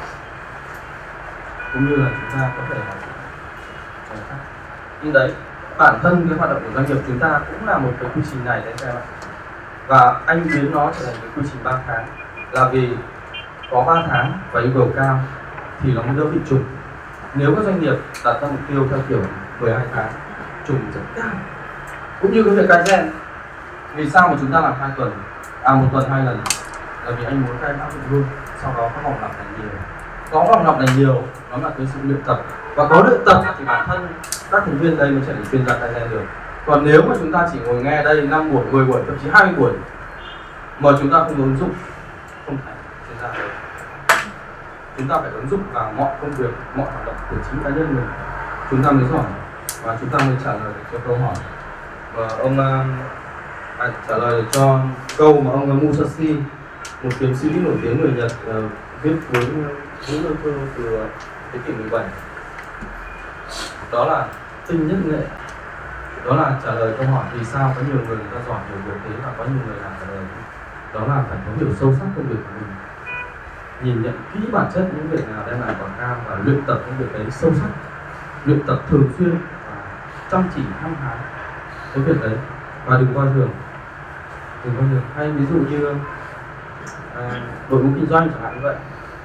cũng như là chúng ta có thể là như đấy. Bản thân cái hoạt động của doanh nghiệp chúng ta cũng là một cái quy trình này đấy các bạn. Và anh biến nó trở thành cái quy trình 3 tháng là vì có 3 tháng và yêu cầu cao thì nó mới đỡ bị trùng. Nếu các doanh nghiệp đặt ra mục tiêu theo kiểu 12 tháng trùng rất cao. Cũng như cái việc Kaizen, vì sao mà chúng ta làm 2 tuần, một tuần 2 lần, là vì anh muốn các em áp dụng luôn, sau đó có vòng lặp này nhiều. Có vòng lặp này nhiều, nó là cái sự luyện tập, và có luyện tập thì bản thân các thành viên đây mới trở thành chuyên gia Kaizen được. Còn nếu mà chúng ta chỉ ngồi nghe đây 5 buổi, 10 buổi, thậm chí 20 buổi mà chúng ta không ứng dụng, không phải chuyên gia được. Chúng ta phải ứng dụng vào mọi công việc, mọi hoạt động của chính cá nhân mình, chúng ta mới giỏi và chúng ta mới trả lời được cho câu hỏi. Và ông trả lời được cho câu mà ông Musashi, một kiếm sĩ nổi tiếng người Nhật, viết cuốn Ngũ Lương Cơ từ thế kỷ 17. Đó là tinh nhất nghệ. Đó là trả lời câu hỏi vì sao có nhiều người ta giỏi nhiều việc thế và có nhiều người làm trả lời. Đó là phải có hiểu sâu sắc công việc của mình, nhìn nhận kỹ bản chất những việc nào đem lại quả cao và luyện tập những việc đấy sâu sắc, luyện tập thường xuyên và chăm chỉ hăng hái cái việc đấy, và đừng coi thường. Hay ví dụ như đội ngũ kinh doanh chẳng hạn như vậy.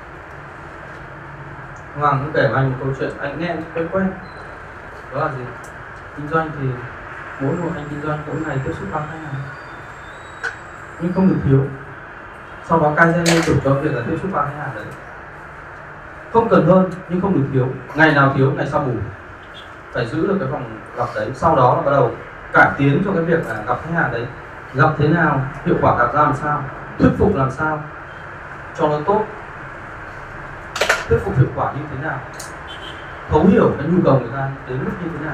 Hoàng cũng kể với anh một câu chuyện anh nghe quen. Đó là gì? Kinh doanh thì mỗi một anh kinh doanh mỗi ngày tiếp xúc 3 khách hàng, nhưng không được thiếu. Sau đó Kaizen liên tục cho việc là tiếp xúc 3 khách hàng đấy, không cần hơn nhưng không được thiếu. Ngày nào thiếu ngày sau bù, phải giữ được cái vòng gặp đấy. Sau đó là bắt đầu cải tiến cho cái việc là gặp khách hàng đấy, gặp thế nào, hiệu quả gặp ra làm sao, thuyết phục làm sao cho nó tốt, thuyết phục hiệu quả như thế nào, thấu hiểu cái nhu cầu người ta đến mức như thế nào.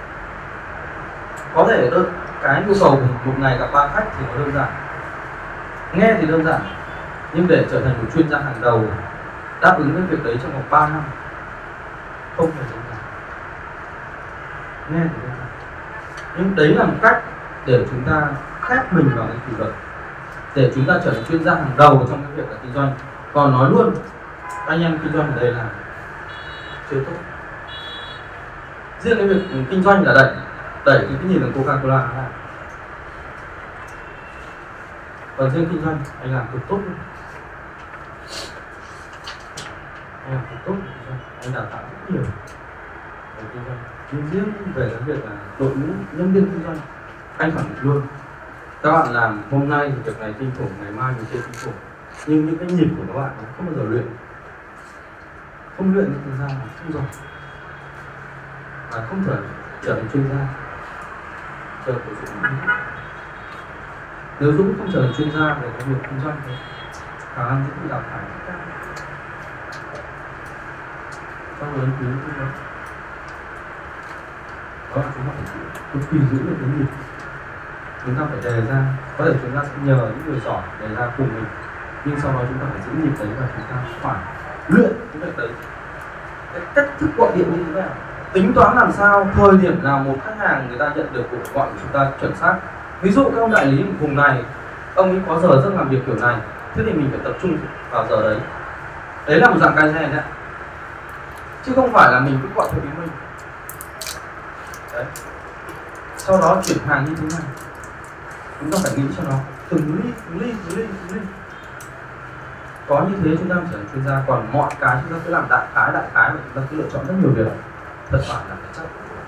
Có thể cái nhu cầu một ngày gặp 3 khách thì nó đơn giản, nghe thì đơn giản, nhưng để trở thành một chuyên gia hàng đầu đáp ứng cái việc đấy trong vòng 3 năm không phải đơn giản. Nghe thì đơn giản, nhưng đấy là một cách để chúng ta khép mình vào cái kỷ luật, để chúng ta trở thành chuyên gia hàng đầu trong cái việc là kinh doanh. Còn nói luôn, anh em kinh doanh ở đây là chưa tốt. Riêng cái việc kinh doanh là đẩy cái nhìn là Coca-Cola ra. Còn riêng kinh doanh anh làm cực tốt, anh làm cực tốt, anh đào tạo rất nhiều về kinh doanh. Nhưng riêng về cái việc là đội ngũ nhân viên kinh doanh, anh khẳng định luôn, các bạn làm hôm nay thì việc này kinh khủng, ngày mai mình chưa kinh khủng, nhưng những cái nhịp của các bạn không bao giờ luyện, không luyện thì thực ra là không giỏi và không thể trở thành chuyên gia. Nếu Dũng không trở thành chuyên gia về cái việc kinh doanh thì khả năng Dũng bị đào thải rất cao. Trong lớn quý kinh doanh đó là chúng ta phải cực kỳ giữ được cái nhịp. Chúng ta phải đề ra, có thể chúng ta sẽ nhờ những người giỏi đề ra cùng mình, nhưng sau đó chúng ta phải giữ nhịp đấy và chúng ta phải luyện cái việc đấy. Cái cách thức gọi điện như thế nào, tính toán làm sao, thời điểm nào một khách hàng người ta nhận được cuộc gọi của chúng ta chuẩn xác. Ví dụ các ông đại lý vùng này, ông ấy có giờ giấc làm việc kiểu này, thế thì mình phải tập trung vào giờ đấy. Đấy là một dạng Kaizen đấy, chứ không phải là mình cứ gọi theo ý mình. Đấy. Sau đó chuyển hàng như thế nào, chúng ta phải nghĩ cho nó từng ly. Có như thế chúng ta trở thành chuyên gia. Còn mọi cái chúng ta cứ làm đại khái và chúng ta cứ lựa chọn rất nhiều việc, thật phải là cái chắc.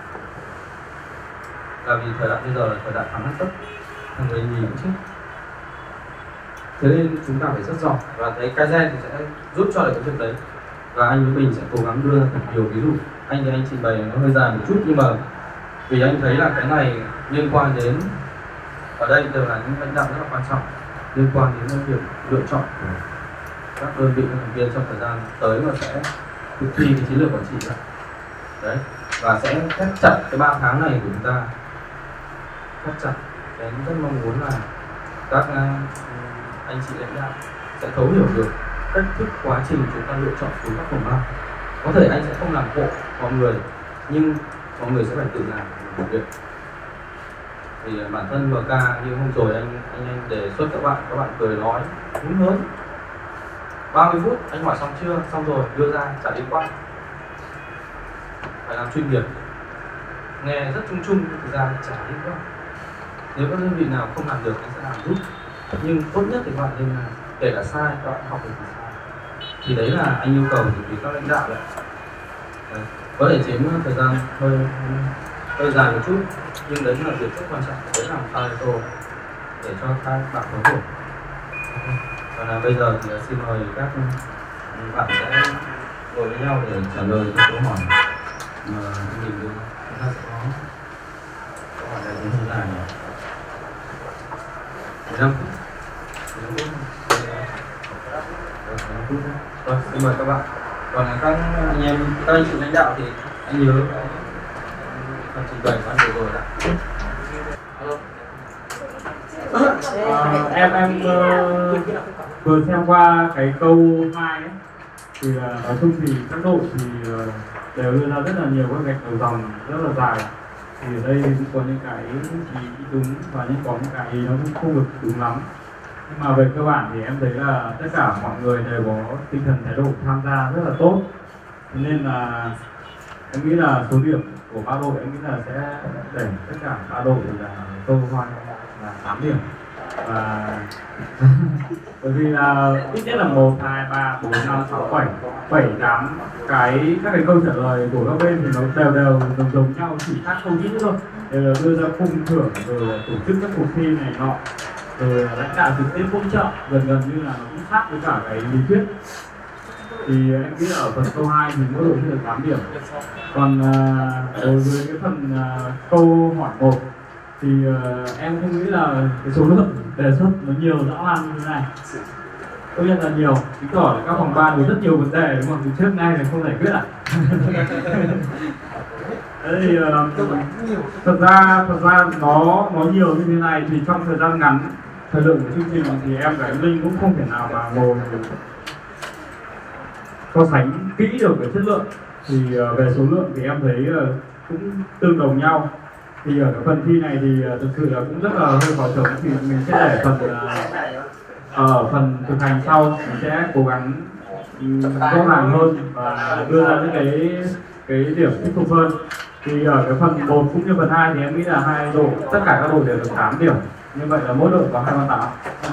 Là vì thời đại bây giờ là thời đại thắng tất, thằng người nhìn cũng chết. Thế nên chúng ta phải rất giỏi, và thấy Kaizen thì sẽ giúp cho được cái việc đấy. Và anh với mình sẽ cố gắng đưa ra thật nhiều ví dụ. Anh thì anh trình bày nó hơi dài một chút, nhưng mà vì anh thấy là cái này liên quan đến, ở đây đều là những lãnh đạo rất là quan trọng, liên quan đến việc lựa chọn của các đơn vị thành viên trong thời gian tới mà sẽ thực thi cái chiến lược quản trị này. Đấy. và sẽ thắt chặt cái 3 tháng này của chúng ta, thắt chặt. Em rất mong muốn là các anh chị lãnh đạo sẽ thấu hiểu được cách thức quá trình chúng ta lựa chọn số tác phẩm bao. Có thể anh sẽ không làm hộ mọi người, nhưng mọi người sẽ phải tự làm một việc. Thì bản thân MK như hôm rồi anh đề xuất các bạn cười nói hứng hớn 30 phút anh hỏi xong chưa, xong rồi đưa ra trả liên quan. Phải làm chuyên nghiệp, nghe rất chung chung thực ra trả liên quan. Nếu các đơn vị nào không làm được anh sẽ làm giúp, nhưng tốt nhất thì các bạn nên làm, kể cả sai các bạn học được thì sai. Thì đấy là anh yêu cầu từ các lãnh đạo đấy. Có thể chiếm thời gian hơi dài một chút, nhưng đấy là việc rất quan trọng, đấy là Pareto để cho các bạn có hiểu. Và là bây giờ thì xin mời các bạn sẽ ngồi với nhau để trả lời các câu hỏi mà mình chúng ta sẽ có câu hỏi này cũng không dài nhỉ? 15 phút. 15 phút. Rồi, xin mời các bạn. Còn các anh em, các anh chị lãnh đạo thì anh nhớ phần trình bày của anh vừa rồi đã. Em vừa xem qua cái câu 2 ấy, thì nói chung thì các đội thì đều đưa ra rất là nhiều các gạch đầu dòng rất là dài. Thì ở đây cũng có những cái ý đúng và có những cái nó cũng không được đúng lắm. Nhưng mà về cơ bản thì em thấy là tất cả mọi người đều có tinh thần thái độ tham gia rất là tốt. Thế nên là em nghĩ là số điểm của ba đội em nghĩ là sẽ để tất cả ba đội là câu hoan là 8 điểm. Và bởi vì là ít nhất là 1, 2, 3, 4, 5, 6, 7, 8 các cái câu trả lời của các bên thì nó đều giống nhau, chỉ khác câu chữ thôi. Đều là đưa ra khung thưởng rồi tổ chức các cuộc thi này nọ, rồi lãnh đạo trực tiếp hỗ trợ, gần như là nó cũng sát với cả cái lý thuyết. Thì em nghĩ là ở phần câu 2 thì mỗi đội sẽ được 8 điểm. Còn đối với cái phần câu hỏi 1 thì em không nghĩ là cái số lượng đề xuất nó nhiều rõ ràng như thế này. Tôi nhận là nhiều, chứng tỏ là các phòng ban có rất nhiều vấn đề đúng không? Từ trước nay là không giải quyết à? Đấy thì thật ra nó nhiều như thế này thì trong thời gian ngắn, thời lượng của chương trình thì em và em Linh cũng không thể nào mà ngồi so sánh kỹ được về chất lượng. Thì về số lượng thì em thấy cũng tương đồng nhau. Thì ở cái phần thi này thì thực sự là cũng rất là hơi khó chống, thì mình sẽ để ở phần thực hành sau mình sẽ cố gắng rõ ràng hơn và đưa ra những cái điểm thuyết phục hơn. Thì ở cái phần 1 cũng như phần 2 thì em nghĩ là hai đội, tất cả các đội đều được 8 điểm. Như vậy là mỗi đội có 2 con 8.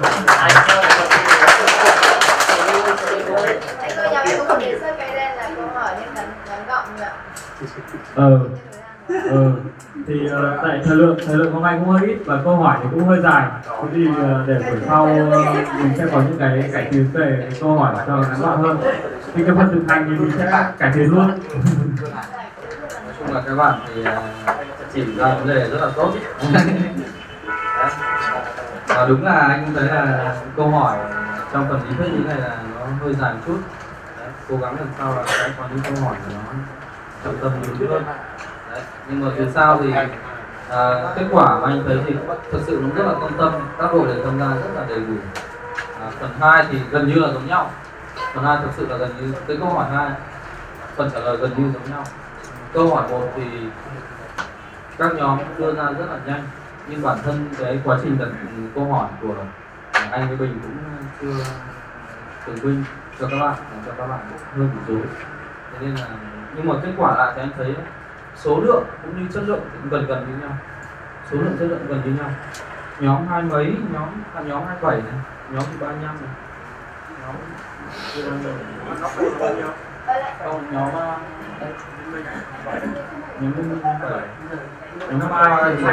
Đề xuất cái đen là câu hỏi nên ngắn gọn nhỉ? Thì tại thời lượng hôm nay cũng hơi ít và câu hỏi thì cũng hơi dài. Thế thì để buổi sau mình sẽ có những cái cải tiến về câu hỏi cho ngắn gọn hơn. Thì cái phần thực hành thì mình sẽ cải tiến luôn. Nói chung là các bạn thì chỉ ra vấn đề rất là tốt. Và đúng là anh cũng thấy là câu hỏi trong phần lý thuyết như thế này là nó hơi dài một chút. Đấy, cố gắng làm sao là sẽ có những câu hỏi của nó trọng tâm nhiều hơn. Đấy, nhưng mà từ sau thì kết quả mà anh thấy thì thực sự nó rất là quan tâm, các đội đều tham gia rất là đầy đủ. Phần 2 thì gần như là giống nhau. Phần 2 thực sự là gần như cái câu hỏi 2, phần trả lời gần như giống nhau. Câu hỏi 1 thì các nhóm đưa ra rất là nhanh, nhưng bản thân cái quá trình đặt câu hỏi của anh với Bình cũng chưa chứng minh cho các bạn, hơi bị rối. Thế nên là nhưng mà kết quả lại thì anh thấy số lượng cũng như chất lượng cũng gần như nhau, số lượng chất lượng gần như nhau. Nhóm 20 mấy, nhóm 27 này, nhóm 35 này, nhóm không, nhóm 3 thì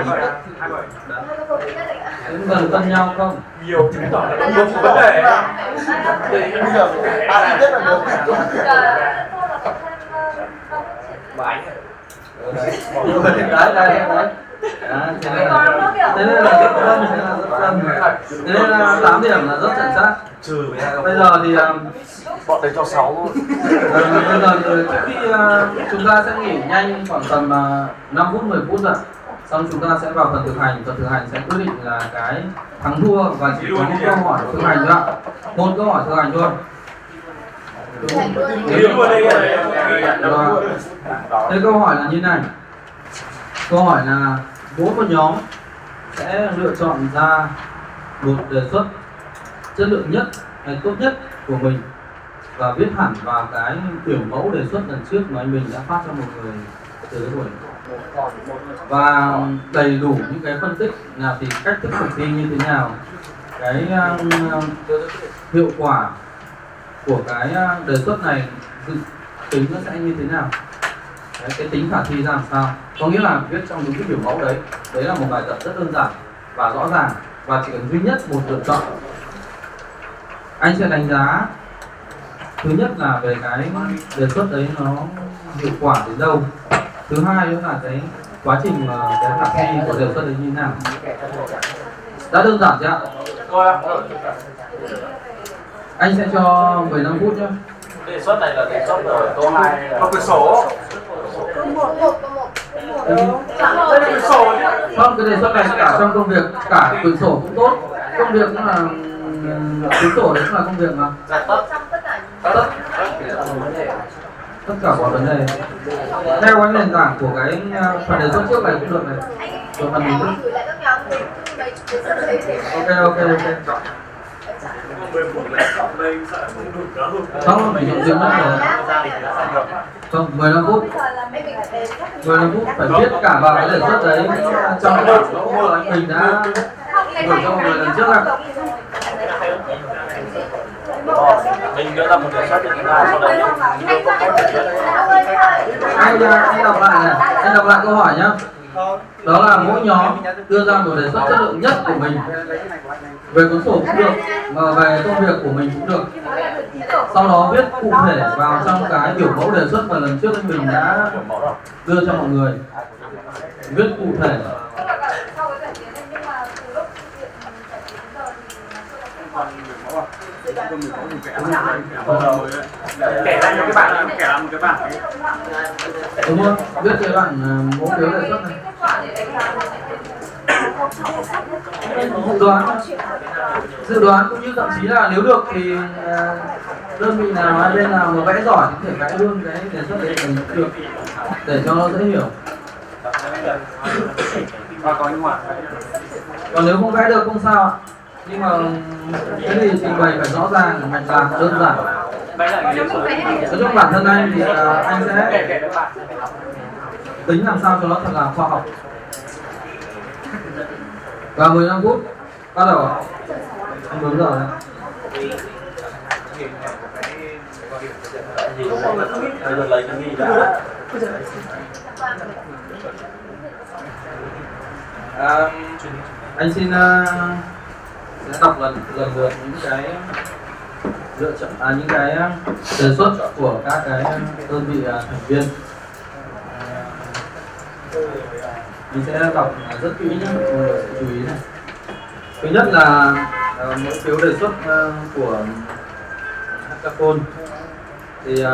cũng gần cân nhau không? Nhiều chứng tỏ là đúng vấn đề. Thì bây giờ bạn rất là đúng. Bà anh đấy. Thế nên là rất tân, thế nên là 8 điểm là rất chuẩn xác. Bây giờ thì bọn đấy cho 6 luôn. bây giờ thì trước khi chúng ta sẽ nghỉ nhanh khoảng tầm 5 phút 10 phút rồi. Xong chúng ta sẽ vào phần thực hành. Phần thực hành sẽ quyết định là cái thắng thua và chỉ có một câu hỏi thực hành thôi ạ. Một câu hỏi thực hành thôi. Thế câu hỏi là như này. Câu hỏi là mỗi một nhóm sẽ lựa chọn ra một đề xuất chất lượng nhất hay tốt nhất của mình và viết hẳn vào cái biểu mẫu đề xuất lần trước mà anh Bình đã phát cho một người từ cái buổi, và đầy đủ những cái phân tích là thì cách thức thực thi như thế nào, cái hiệu quả của cái đề xuất này dự tính nó sẽ như thế nào, đấy, cái tính khả thi ra làm sao. Có nghĩa là viết trong đúng cái biểu mẫu đấy. Đấy là một bài tập rất đơn giản và rõ ràng và chỉ cần duy nhất một lựa chọn. Anh sẽ đánh giá thứ nhất là về cái đề xuất đấy nó hiệu quả đến đâu. Thứ hai nữa là cái quá trình mà cái khả thi của đề xuất đấy như thế nào. Đã đơn giản chưa ạ? Anh sẽ cho 15 phút nhé. Đề xuất này là đề xuất ở câu 2 có quyển sổ. Không, cái đề xuất này cả trong công việc, cả quyển sổ cũng tốt. Công việc cũng là quyển sổ đấy cũng là công việc mà. Tất cả mọi vấn đề theo cái nền tảng của cái phần đề xuất trước này cũng được này. Rồi phần hình thức. Ok. Không, mình dùng mất rồi. Không, 15 phút. 15 phút phải viết cả vào cái đề xuất đấy trong cái bản của anh Bình đã gửi cho mọi người lần trước ạ. Mình đưa ra một đề xuất thì chúng ta sau đấy Anh đọc lại này, anh đọc lại câu hỏi nhá. Đó là mỗi nhóm đưa ra một đề xuất chất lượng nhất của mình về cuốn sổ cũng được, và về công việc của mình cũng được. Sau đó viết cụ thể vào trong cái biểu mẫu đề xuất mà lần trước anh mình đã đưa cho mọi người. Viết cụ thể. Kể ra một cái bản Đúng không? Viết cái bản mẫu phiếu đề xuất này. Dự đoán cũng như thậm chí là nếu được thì đơn vị nào hay bên nào mà vẽ giỏi thì có thể vẽ luôn cái đề xuất đấy cũng được để cho nó dễ hiểu. Còn nếu không vẽ được không sao ạ. Nhưng mà cái gì trình bày phải rõ ràng, mạch lạc, đơn giản. Nói chung bản thân anh thì anh sẽ tính làm sao cho nó thật là khoa học. Và 15 phút bắt đầu ạ. Anh đúng rồi đấy. Anh xin sẽ đọc lần lượt những cái lựa chọn những cái đề xuất của các cái đơn vị thành viên. Mình sẽ đọc rất kỹ nhé, mọi người sẽ chú ý này. Thứ nhất là mỗi phiếu đề xuất của Hackathon thì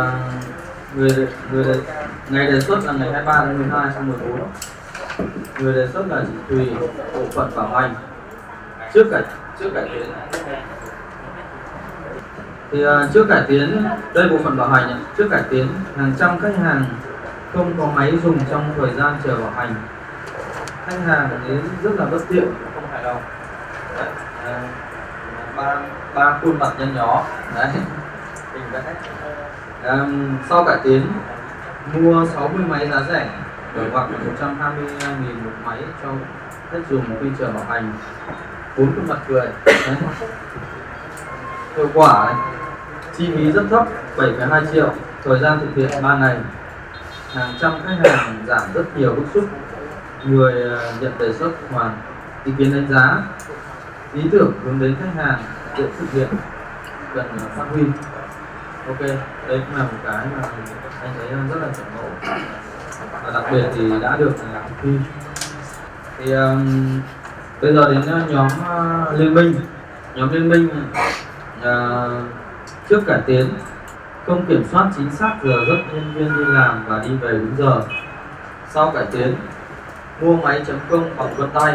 ngày đề xuất là ngày 23 tháng 12 năm 14. Người đề xuất là chị Thùy, bộ phận bảo hành trước cải tiến. Thì trước cải tiến, đây bộ phận bảo hành này, trước cải tiến hàng trăm khách hàng không có máy dùng trong thời gian chờ bảo hành. Khách hàng đến rất là bất tiện, không hài lòng. Ba khuôn mặt nhăn nhó đấy. Sau cải tiến mua 60 máy giá rẻ đổi hoặc 120.000 một máy cho khách dùng khi chờ bảo hành. 4 khuôn mặt cười đấy. Hiệu quả này. Chi phí rất thấp 7,2 triệu, thời gian thực hiện 3 ngày. Hàng trăm khách hàng giảm rất nhiều bức xúc. Người nhận đề xuất hoàn ý kiến đánh giá, ý tưởng hướng đến khách hàng dễ thực hiện, cần phát huy. Ok, đây cũng là một cái mà anh thấy rất là chuẩn mẫu và đặc biệt thì đã được thực thi. Thì bây giờ đến nhóm liên minh. Nhóm liên minh trước cải tiến, không kiểm soát chính xác giờ giấc nhân viên đi làm và đi về đúng giờ. Sau cải tiến, mua máy chấm công bằng vân tay,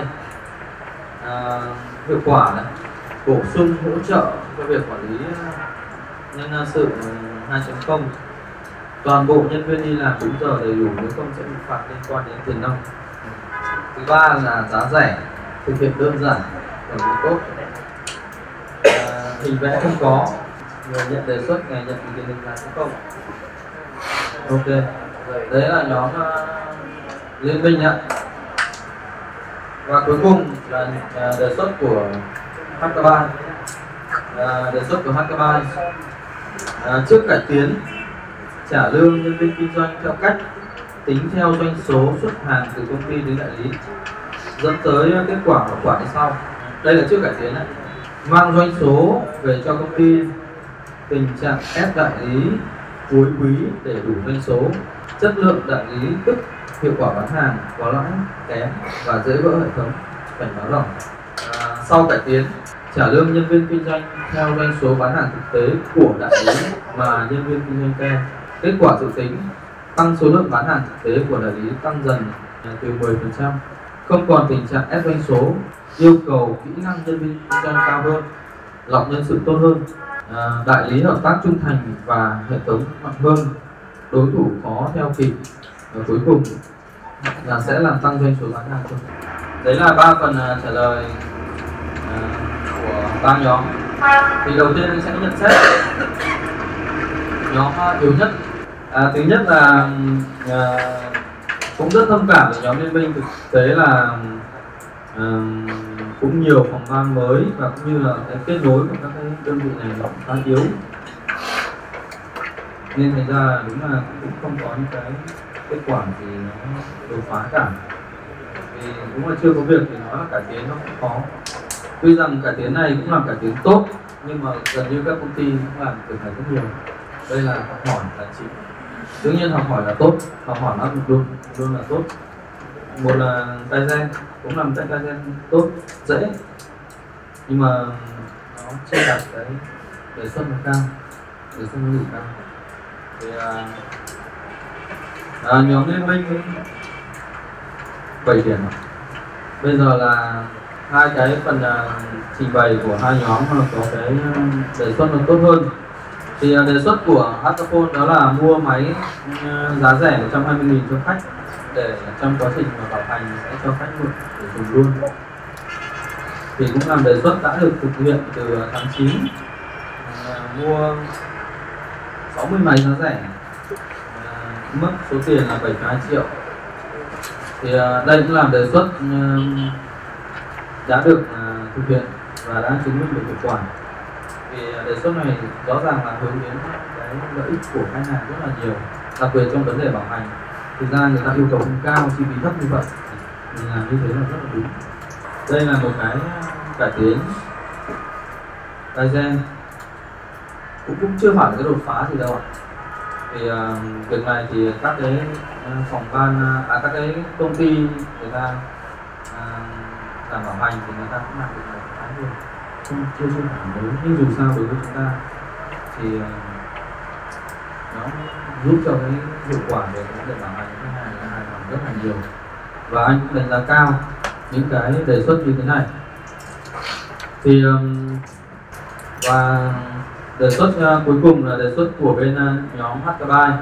hiệu quả này, bổ sung hỗ trợ cho việc quản lý nhân sự 2.0. Toàn bộ nhân viên đi làm đúng giờ đầy đủ, nếu không sẽ bị phạt liên quan đến tiền nong. Thứ ba là giá rẻ, thực hiện đơn giản, quản lý tốt. Hình vẽ không có, người nhận đề xuất, ngày nhận ý kiến đánh giá không. Ok, đấy là nhóm liên minh ạ. Và cuối cùng là đề xuất của Hackabyte. Đề xuất của Hackabyte trước cải tiến, trả lương nhân viên kinh doanh theo cách tính theo doanh số xuất hàng từ công ty đến đại lý, dẫn tới kết quả hậu quả như sau. Đây là trước cải tiến này. Mang doanh số về cho công ty, tình trạng ép đại lý cuối quý để đủ doanh số, chất lượng đại lý tức hiệu quả bán hàng có lãi kém và dễ vỡ hệ thống, cảnh báo ròng. Sau cải tiến, trả lương nhân viên kinh doanh theo doanh số bán hàng thực tế của đại lý mà nhân viên kinh doanh kê. Kết quả dự tính, tăng số lượng bán hàng thực tế của đại lý tăng dần từ 10%, không còn tình trạng ép doanh số, yêu cầu kỹ năng nhân viên kinh doanh cao hơn, lọc nhân sự tốt hơn, đại lý hợp tác trung thành và hệ thống mạnh hơn, đối thủ khó theo kịp, và cuối cùng là sẽ làm tăng doanh số bán hàng thôi. Đấy là 3 phần trả lời của 3 nhóm. Thì đầu tiên anh sẽ nhận xét nhóm yếu nhất. Thứ nhất là cũng rất thông cảm với nhóm liên minh. Thực tế là cũng nhiều phòng ban mới và cũng như là cái kết nối của các cái đơn vị này nó khá yếu, nên thành ra đúng là cũng không có những cái kết quả gì nó đột phá cả. Vì đúng là chưa có việc thì nói là cải tiến nó cũng khó. Tuy rằng cải tiến này cũng làm cải tiến tốt, nhưng mà gần như các công ty cũng làm việc này rất nhiều. Đây là học hỏi là chịu. Đương nhiên học hỏi là tốt, học hỏi áp dụng luôn là tốt. Một là Kaizen, cũng làm Kaizen tốt, dễ, nhưng mà nó chưa đạt cái đề xuất nó cao, đề xuất nó đủ cao. Thì nhóm liên minh 7 điểm. Bây giờ là hai cái phần trình bày của hai nhóm có cái đề xuất nó tốt hơn. Thì đề xuất của Hackaphone đó là mua máy giá rẻ 120.000 cho khách, để trong quá trình mà bảo hành sẽ cho khách mượn để dùng luôn. Thì cũng làm đề xuất đã được thực hiện từ tháng 9. Mua 60 máy giá rẻ, mức số tiền là 7,2 triệu. Thì đây cũng làm đề xuất đã được thực hiện và đã chứng minh được hiệu quả. Vì đề xuất này rõ ràng là hướng đến cái lợi ích của khách hàng rất là nhiều, đặc biệt trong vấn đề bảo hành. Thực ra người ta yêu cầu không cao, chi phí thấp như vậy, mình làm như thế là rất là đúng. Đây là một cái cải tiến Kaizen, cũng chưa phải là cái đột phá gì đâu ạ. Thì việc này thì các cái phòng ban, các cái công ty người ta làm bảo hành thì người ta cũng làm việc này khá nhiều, chưa phản đối, nhưng dù sao đối với chúng ta thì nó giúp cho cái hiệu quả về vấn đề bảo hành khách hàng là hài lòng rất là nhiều, và anh cũng đánh giá cao những cái đề xuất như thế này. Thì và đề xuất cuối cùng là đề xuất của bên nhóm Hackabyte.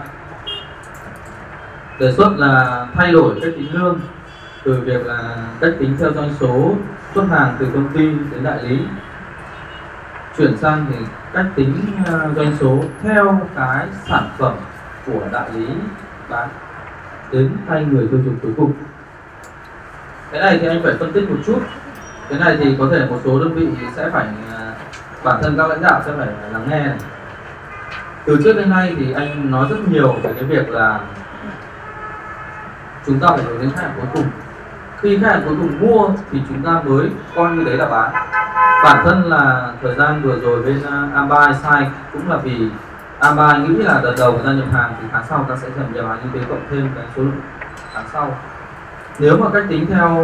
Đề xuất là thay đổi cách tính lương từ việc là cách tính theo doanh số xuất hàng từ công ty đến đại lý, chuyển sang thì cách tính doanh số theo cái sản phẩm của đại lý bán đến tay người tiêu dùng cuối cùng. Cái này thì anh phải phân tích một chút. Cái này thì có thể một số đơn vị sẽ phải, bản thân các lãnh đạo sẽ phải lắng nghe này. Từ trước đến nay thì anh nói rất nhiều về cái việc là chúng ta phải hướng đến khách hàng cuối cùng. Khi khách hàng cuối cùng mua thì chúng ta mới coi như đấy là bán. Bản thân là thời gian vừa rồi bên Ambai sai cũng là vì Ambai nghĩ là đợt đầu người ta nhập hàng thì tháng sau ta sẽ nhập hàng như thế, cộng thêm cái số lượng tháng sau. Nếu mà cách tính theo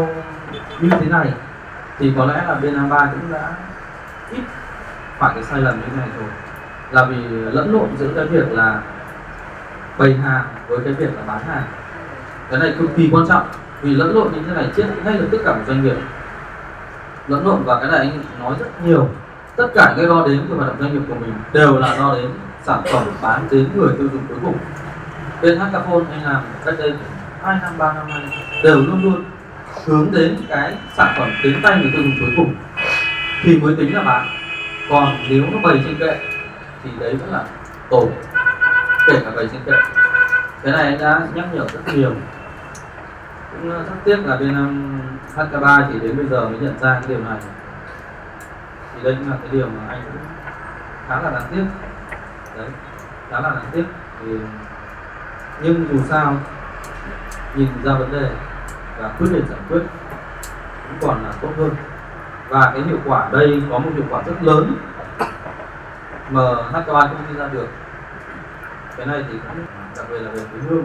như thế này thì có lẽ là bên A3 cũng đã ít phải cái sai lầm như thế này rồi, là vì lẫn lộn giữa cái việc là bày hàng với cái việc là bán hàng. Cái này cực kỳ quan trọng, vì lẫn lộn như thế này chết ngay lập tức cả một doanh nghiệp. Lẫn lộn, và cái này anh nói rất nhiều, tất cả cái đo đếm của hoạt động doanh nghiệp của mình đều là đo đếm sản phẩm bán đến người tiêu dùng cuối cùng. Bên Hcapone anh làm cách đây 2 năm 3 năm nay đều luôn luôn hướng đến cái sản phẩm đến tay người tiêu dùng cuối cùng thì mới tính là bán. Còn nếu nó bày trên kệ thì đấy vẫn là tồn, kể cả bày trên kệ. Cái này anh đã nhắc nhở rất nhiều. Cũng rất tiếc là bên HK3 thì đến bây giờ mới nhận ra cái điều này. Thì đây cũng là cái điều mà anh cũng khá là đáng tiếc. Đấy, khá là đáng tiếc. Thì nhưng dù sao nhìn ra vấn đề và quyết định giải quyết cũng còn là tốt hơn. Và cái hiệu quả ở đây có một hiệu quả rất lớn mà HK3 không đi ra được. Cái này thì cũng đặc biệt là về cái hương,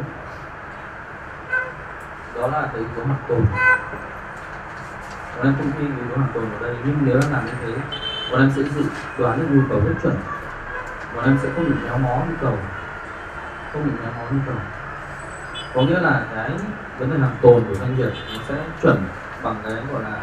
đó là cái yếu tố hàng tồn. Bọn em không ghi yếu tố hàng tồn ở đây, nhưng nếu em làm như thế, bọn em sẽ dự đoán được nhu cầu rất chuẩn. Bọn em sẽ không bị méo mó nhu cầu, có nghĩa là cái vấn đề hàng tồn của doanh nghiệp nó sẽ chuẩn bằng cái gọi là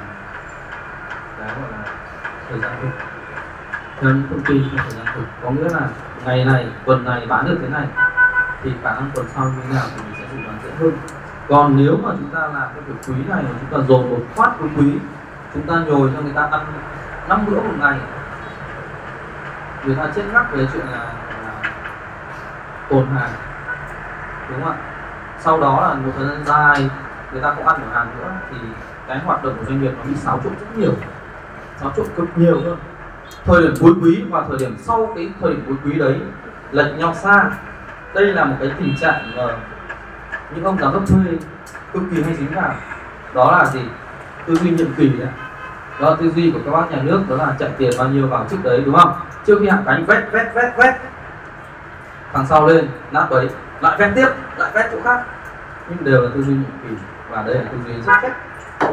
thời gian thực. Theo những thông tin trong thời gian thực, có nghĩa là ngày này, tuần này bán được thế này thì khả năng tuần sau như thế nào thì mình sẽ dự đoán dễ hơn. Còn nếu mà chúng ta làm cái việc quý này mà chúng ta dồn một phát của quý, chúng ta nhồi cho người ta ăn 5 bữa một ngày, người ta chết ngắt về chuyện là tồn hàng, đúng không ạ? Sau đó là một thời gian dài người ta không ăn được hàng nữa thì cái hoạt động của doanh nghiệp nó bị xáo trộn rất nhiều, xáo trộn cực nhiều hơn. Thời điểm cuối quý và thời điểm sau cái thời điểm cuối quý đấy lệch nhau xa. Đây là một cái tình trạng mà những ông giám đốc thuê cực kỳ hay dính vào. Đó là gì? Tư duy nhiệm kỳ đấy. Đó là tư duy của các bác nhà nước, đó là chạy tiền bao nhiêu vào trước đấy, đúng không? Trước khi hạ cánh vét thằng sau lên nát bấy, lại vét tiếp, lại vét chỗ khác, nhưng đều là tư duy nhiệm kỳ, và đây là tư duy rất chết,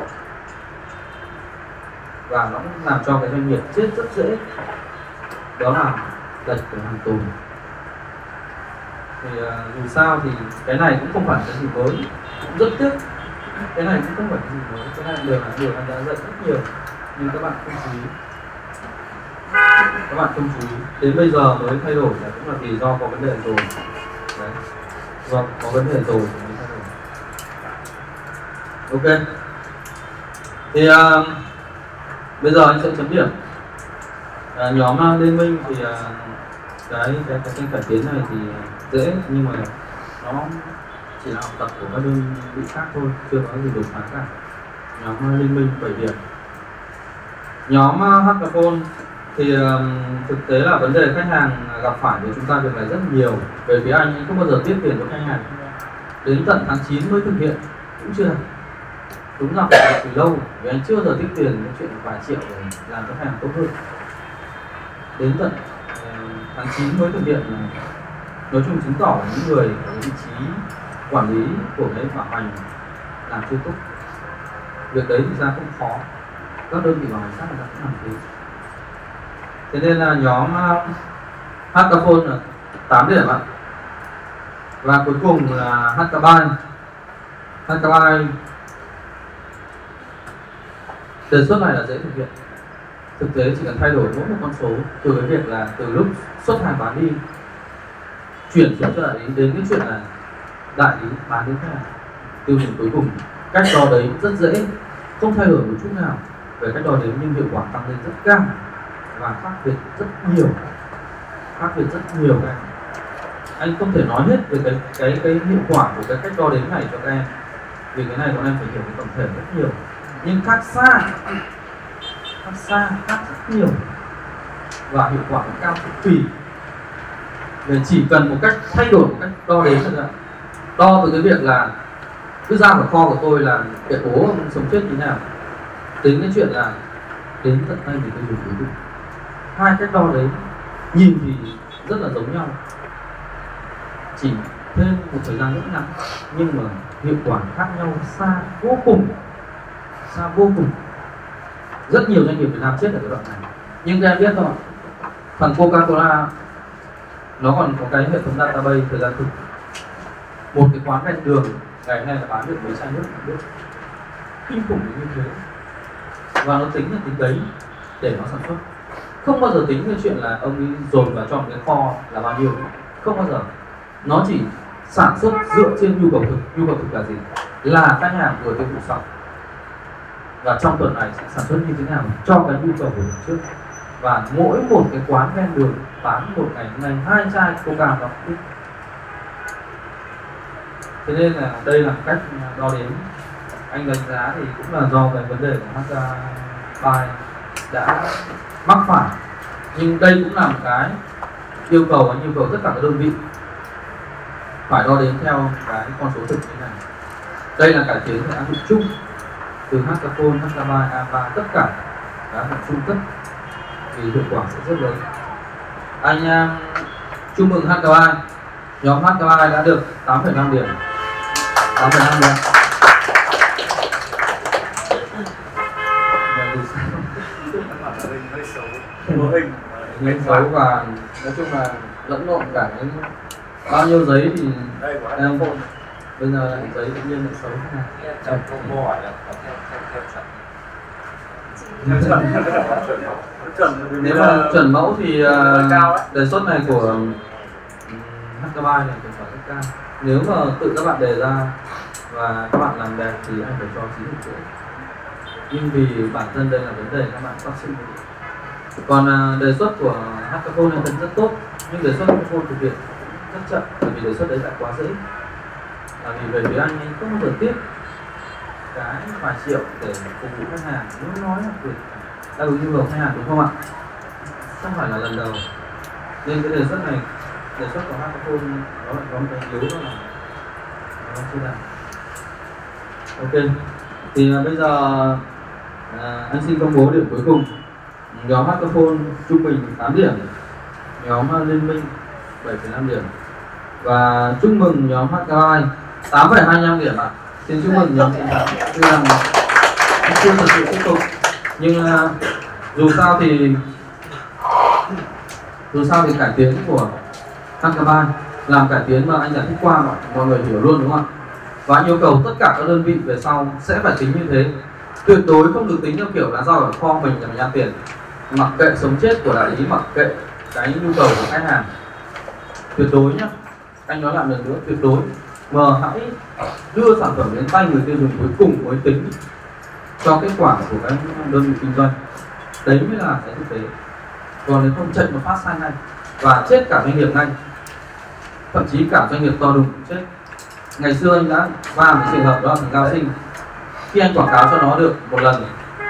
và nó cũng làm cho cái doanh nghiệp chết rất dễ. Đó là lệch của hàng tồn. Thì dù sao thì cái này cũng không phải cái gì mới, cũng rất tiếc. Cái này cũng không phải cái gì mới, cái này đều là điều anh đã dạy rất nhiều nhưng các bạn không chú ý. Các bạn không chú ý, đến bây giờ mới thay đổi là cũng là vì do có vấn đề rồi. Đấy, do có vấn đề rồi thì mới thay đổi. Ok. Thì bây giờ anh sẽ chấm điểm. Nhóm liên minh thì cái cải tiến này thì dễ, nhưng mà nó chỉ là học tập của các đơn vị khác thôi, chưa có gì đột phá cả. Nhóm liên minh 7 điểm. Nhóm Hcapone thì thực tế là vấn đề khách hàng gặp phải với chúng ta việc này rất nhiều. Về phía anh không bao giờ tiếp tiền cho khách hàng, đến tận tháng 9 mới thực hiện, cũng chưa. Đúng là phải từ lâu, vì anh chưa bao giờ tiếp tiền cái chuyện vài triệu để làm cho khách hàng tốt hơn. Đến tận tháng 9 mới thực hiện. Nói chung chứng tỏ là những người ở vị trí quản lý của cái bảo hành làm chưa tốt. Việc đấy thì ra không khó, các đơn vị bảo hành khác là cũng làm thế. Thế nên là nhóm Hcapone là 8 điểm ạ. Và cuối cùng là HK3. HK3 đề xuất này là dễ thực hiện. Thực tế chỉ cần thay đổi mỗi một con số, từ cái việc là từ lúc xuất hàng bán đi chuyển xuống cho đại lý, đến cái chuyện là đại lý bán đến khách hàng tiêu dùng cuối cùng. Cách đo đấy rất dễ, không thay đổi một chút nào về cách đo đếm, nhưng hiệu quả tăng lên rất cao và khác biệt rất nhiều. Anh không thể nói hết về cái hiệu quả của cái cách đo đếm này cho các em, vì cái này bọn em phải hiểu cái tổng thể rất nhiều, nhưng khác rất nhiều, và hiệu quả cũng cao cực kỳ. Để chỉ cần một cách thay đổi một cách đo đếm thôi, đo từ cái việc là cứ ra vào kho của tôi là kẻ bố sống chết như thế nào, đến cái chuyện là đến tận tay người tiêu dùng cuối cùng. Hai cách đo đấy nhìn thì rất là giống nhau, chỉ thêm một thời gian rất ngắn, nhưng mà hiệu quả khác nhau xa vô cùng. xa vô cùng. Rất nhiều doanh nghiệp Việt Nam chết ở cái đoạn này. Nhưng các em biết không, phần Coca-Cola nó còn có cái hệ thống database thời gian thực. Một cái quán ven đường ngày hôm nay là bán được mấy chai nước kinh khủng như thế, và nó tính là tính đấy để nó sản xuất. Không bao giờ tính cái chuyện là ông ấy dồn vào trong cái kho là bao nhiêu, không bao giờ. Nó chỉ sản xuất dựa trên nhu cầu thực. Nhu cầu thực là gì? Là khách hàng vừa tiêu thụ xong, và trong tuần này sẽ sản xuất như thế nào cho cái nhu cầu của tuần trước. Và mỗi một cái quán ven đường bán một ngày 2 chai Coca nó cũng. Thế nên là đây là cách đo đếm. Anh đánh giá thì cũng là do cái vấn đề của HK đã mắc phải. Nhưng đây cũng là một cái yêu cầu tất cả các đơn vị phải đo đếm theo cái con số thực như thế này. Đây là cải tiến về áp dụng chung từ Hackathon, HK3, A3, tất cả đã là trung cấp thì hiệu quả sẽ rất lớn. Anh chúc mừng HK3, nhóm HK3 đã được 8,5 điểm. 8,5 điểm. Hình xấu và nói chung là lẫn lộn cả những bao nhiêu giấy thì em bây giờ lại giấy tự nhiên lại xấu thế này. Trong câu hỏi là có theo Nếu mà chuẩn mẫu thì đề xuất này của HK3 này cũng phải rất cao. Nếu mà tự các bạn đề ra và các bạn làm đẹp thì anh phải cho 9,5. Nhưng vì bản thân đây là vấn đề các bạn phát sinh. Còn đề xuất của Hackathon này rất tốt, nhưng đề xuất Hackathon thực hiện rất chậm, bởi vì đề xuất đấy lại quá dễ. Vì về phía anh ấy không bao giờ tiếp cái vài triệu để phục vụ khách hàng. Nếu nói là việc đáp ứng nhu cầu khách hàng, đúng không ạ? Không phải là lần đầu. Nên cái đề xuất này, đề xuất của Hackathon nó lại có một cái yếu, đó là nó chưa đạt. Ok, thì bây giờ anh xin công bố điểm cuối cùng. Nhóm Hackathon trung bình 8 điểm, nhóm Liên Minh 7,5 điểm, và chúc mừng nhóm HK2 8,25 điểm ạ. Xin chúc mừng nhóm chiến thắng. Tuy rằng chưa thật sự tiếp tục, nhưng dù sao thì cải tiến của HK3 làm cải tiến mà anh giải thích qua mà mọi người hiểu luôn, đúng không ạ? Và anh yêu cầu tất cả các đơn vị về sau sẽ phải tính như thế. Tuyệt đối không được tính theo kiểu là do ở kho mình là mình ăn tiền, mặc kệ sống chết của đại lý, mặc kệ cái nhu cầu của khách hàng. Tuyệt đối nhá, anh nói lại lần nữa, tuyệt đối mà hãy đưa sản phẩm đến tay người tiêu dùng cuối cùng mới tính cho kết quả của các đơn vị kinh doanh. Đấy mới là cái thực tế. Còn nếu không chạy một phát sai ngay và chết cả doanh nghiệp ngay, thậm chí cả doanh nghiệp to đùng chết. Ngày xưa anh đã va một trường hợp đó là thằng Cao Sinh. Khi anh quảng cáo cho nó được một lần,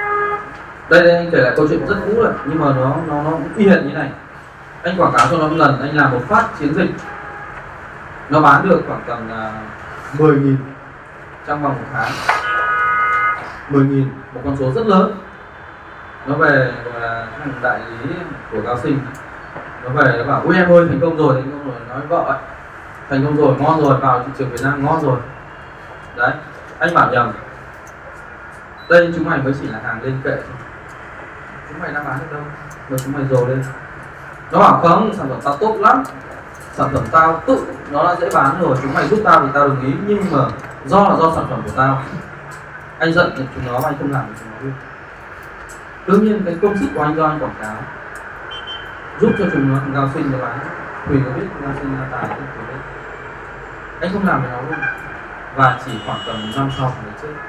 đây anh kể lại câu chuyện rất cũ rồi, nhưng mà nó cũng y hệt như này. Anh quảng cáo cho nó một lần, anh làm một phát chiến dịch, nó bán được khoảng tầm 10.000 trong vòng một tháng. 10.000, một con số rất lớn. Nó về thằng đại lý của Cao Sinh, nó về nó bảo ui em ơi thành công rồi, nói vợ ấy, thành công rồi, ngon rồi, vào thị trường Việt Nam ngon rồi. Đấy, anh bảo nhầm, đây chúng mày mới chỉ là hàng lên kệ, chúng mày đang bán được đâu mà chúng mày dồ lên. Nó bảo không, sản phẩm tao tốt lắm, sản phẩm tao tự nó đã dễ bán rồi, chúng mày giúp tao thì tao đồng ý, nhưng mà do sản phẩm của tao. Anh giận thì chúng nó, anh không làm được chúng nó luôn. Đương nhiên cái công sức của anh do anh quảng cáo giúp cho chúng nó, thằng Cao Sinh nó bán. Thùy có biết thằng Cao Sinh là tài không? Anh không làm với nó luôn. Và chỉ khoảng tầm 1 năm sau thì chết.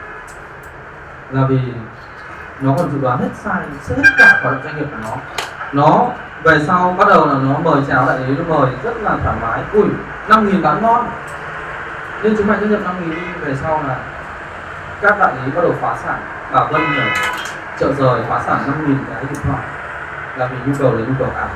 Là vì nó còn dự đoán hết sai, hết cả hoạt động doanh nghiệp của nó. Nó về sau bắt đầu là nó mời chào đại lý, nó mời rất là thoải mái. Ui, 5.000 bán ngon, nên chúng mày cứ nhập 5.000 đi. Về sau là các đại lý bắt đầu phá sản. Bảo Vân ở chợ rời phá sản 5.000 cái điện thoại, là vì nhu cầu là nhu cầu ảo.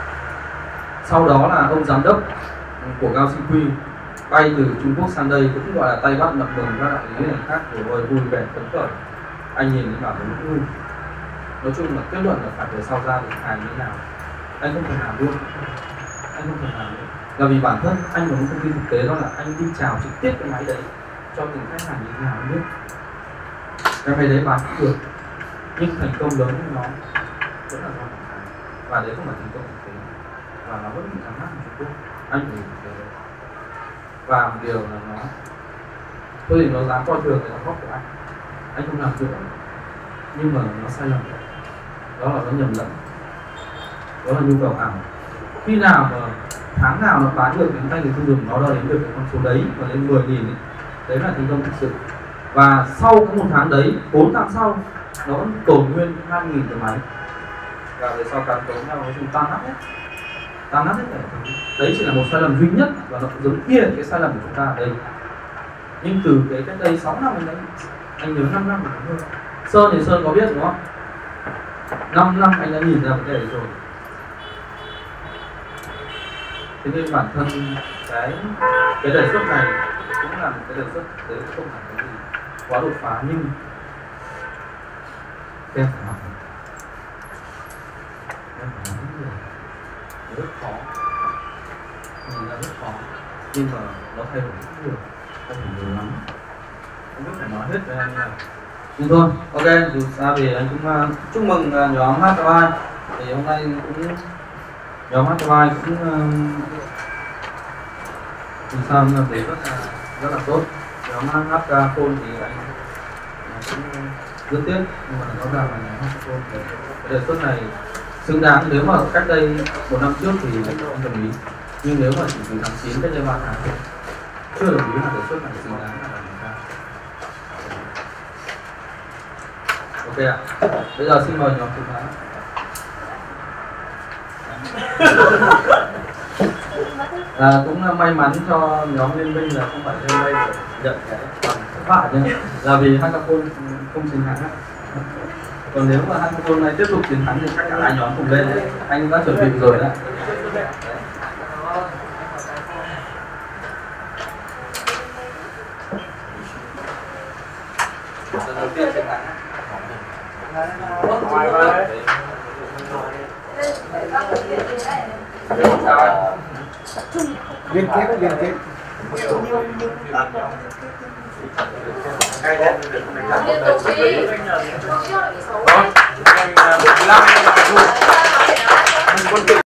Sau đó là ông giám đốc của Cao Sinh Quy bay từ Trung Quốc sang đây, cũng gọi là tay bắt nậm mừng các đại lý này khác, rồi vui vẻ phấn khởi. Anh nhìn thấy bảo nó vui. Nói chung là kết luận là phải về sau ra được hàng như thế nào, anh không thể làm luôn. Anh không thể làm luôn, là vì bản thân anh là một công ty thực tế, đó là anh đi chào trực tiếp cái máy đấy cho từng khách hàng như thế nào biết. cái máy đấy bán cũng được, nhưng thành công lớn của nó vẫn là do thằng Thái, và đấy không phải thành công thực tế, và nó vẫn bị thắng hắt ở Trung Quốc. Anh phải hiểu cái đấy. Và một điều là nó thôi thì nó dám coi thường cái đóng góp của anh không làm được, nhưng mà nó sai lầm, đó là nó nhầm lẫn, đó là nhu cầu ảo. Khi nào mà tháng nào nó bán được đến tay người tiêu dùng, nó đo đến được cái con số đấy và lên 10.000 đấy là thành công thực sự. Và sau cái một tháng đấy, 4 tháng sau nó vẫn tồn nguyên 2.000 cái máy, và về sau càng tốn nhau nói chung tan nát hết cả. Đấy chỉ là một sai lầm duy nhất, và nó giống kia cái sai lầm của chúng ta ở đây. Nhưng từ cái cách đây 6 năm đấy, anh nhớ 5 năm rồi. Sơn thì Sơn có biết đúng không? 5 năm anh đã nhìn ra vấn đề rồi. Thế nên bản thân cái đề xuất này cũng là một cái đề xuất thực tế, không phải cái gì quá đột phá, nhưng em phải học, rất khó, nhìn ra rất khó, nhưng mà nó thay đổi rất nhiều, thay đổi nhiều lắm, không biết phải nói hết với anh nào. Nhưng thôi, ok, dù sao thì anh cũng chúc mừng nhóm HKI. Thì hôm nay cũng nhóm HKI cũng dù sao là đề xuất rất là tốt. Nhóm HK Phone thì anh cũng rất tiếc, nhưng mà rõ ràng là nhóm HK Phone cái đề xuất này xứng đáng. Nếu mà cách đây 1 năm trước thì anh đồng ý, nhưng nếu mà chỉ từ tháng 9 cách đây 3 tháng thì chưa đồng ý là đề xuất này xứng đáng là làm sao. Ok ạ. Bây giờ xin mời nhóm thứ 3. Cũng may mắn cho nhóm Liên Minh là không phải lên đây để nhận cái bằng thất bại nhé, là vì Hackathon không chiến thắng. Còn nếu mà Hackathon này tiếp tục chiến thắng thì chắc cả hai nhóm cùng lên đấy. Anh đã chuẩn bị rồi đấy. Lần đầu tiên chiến thắng. Liên kết liên tục đi.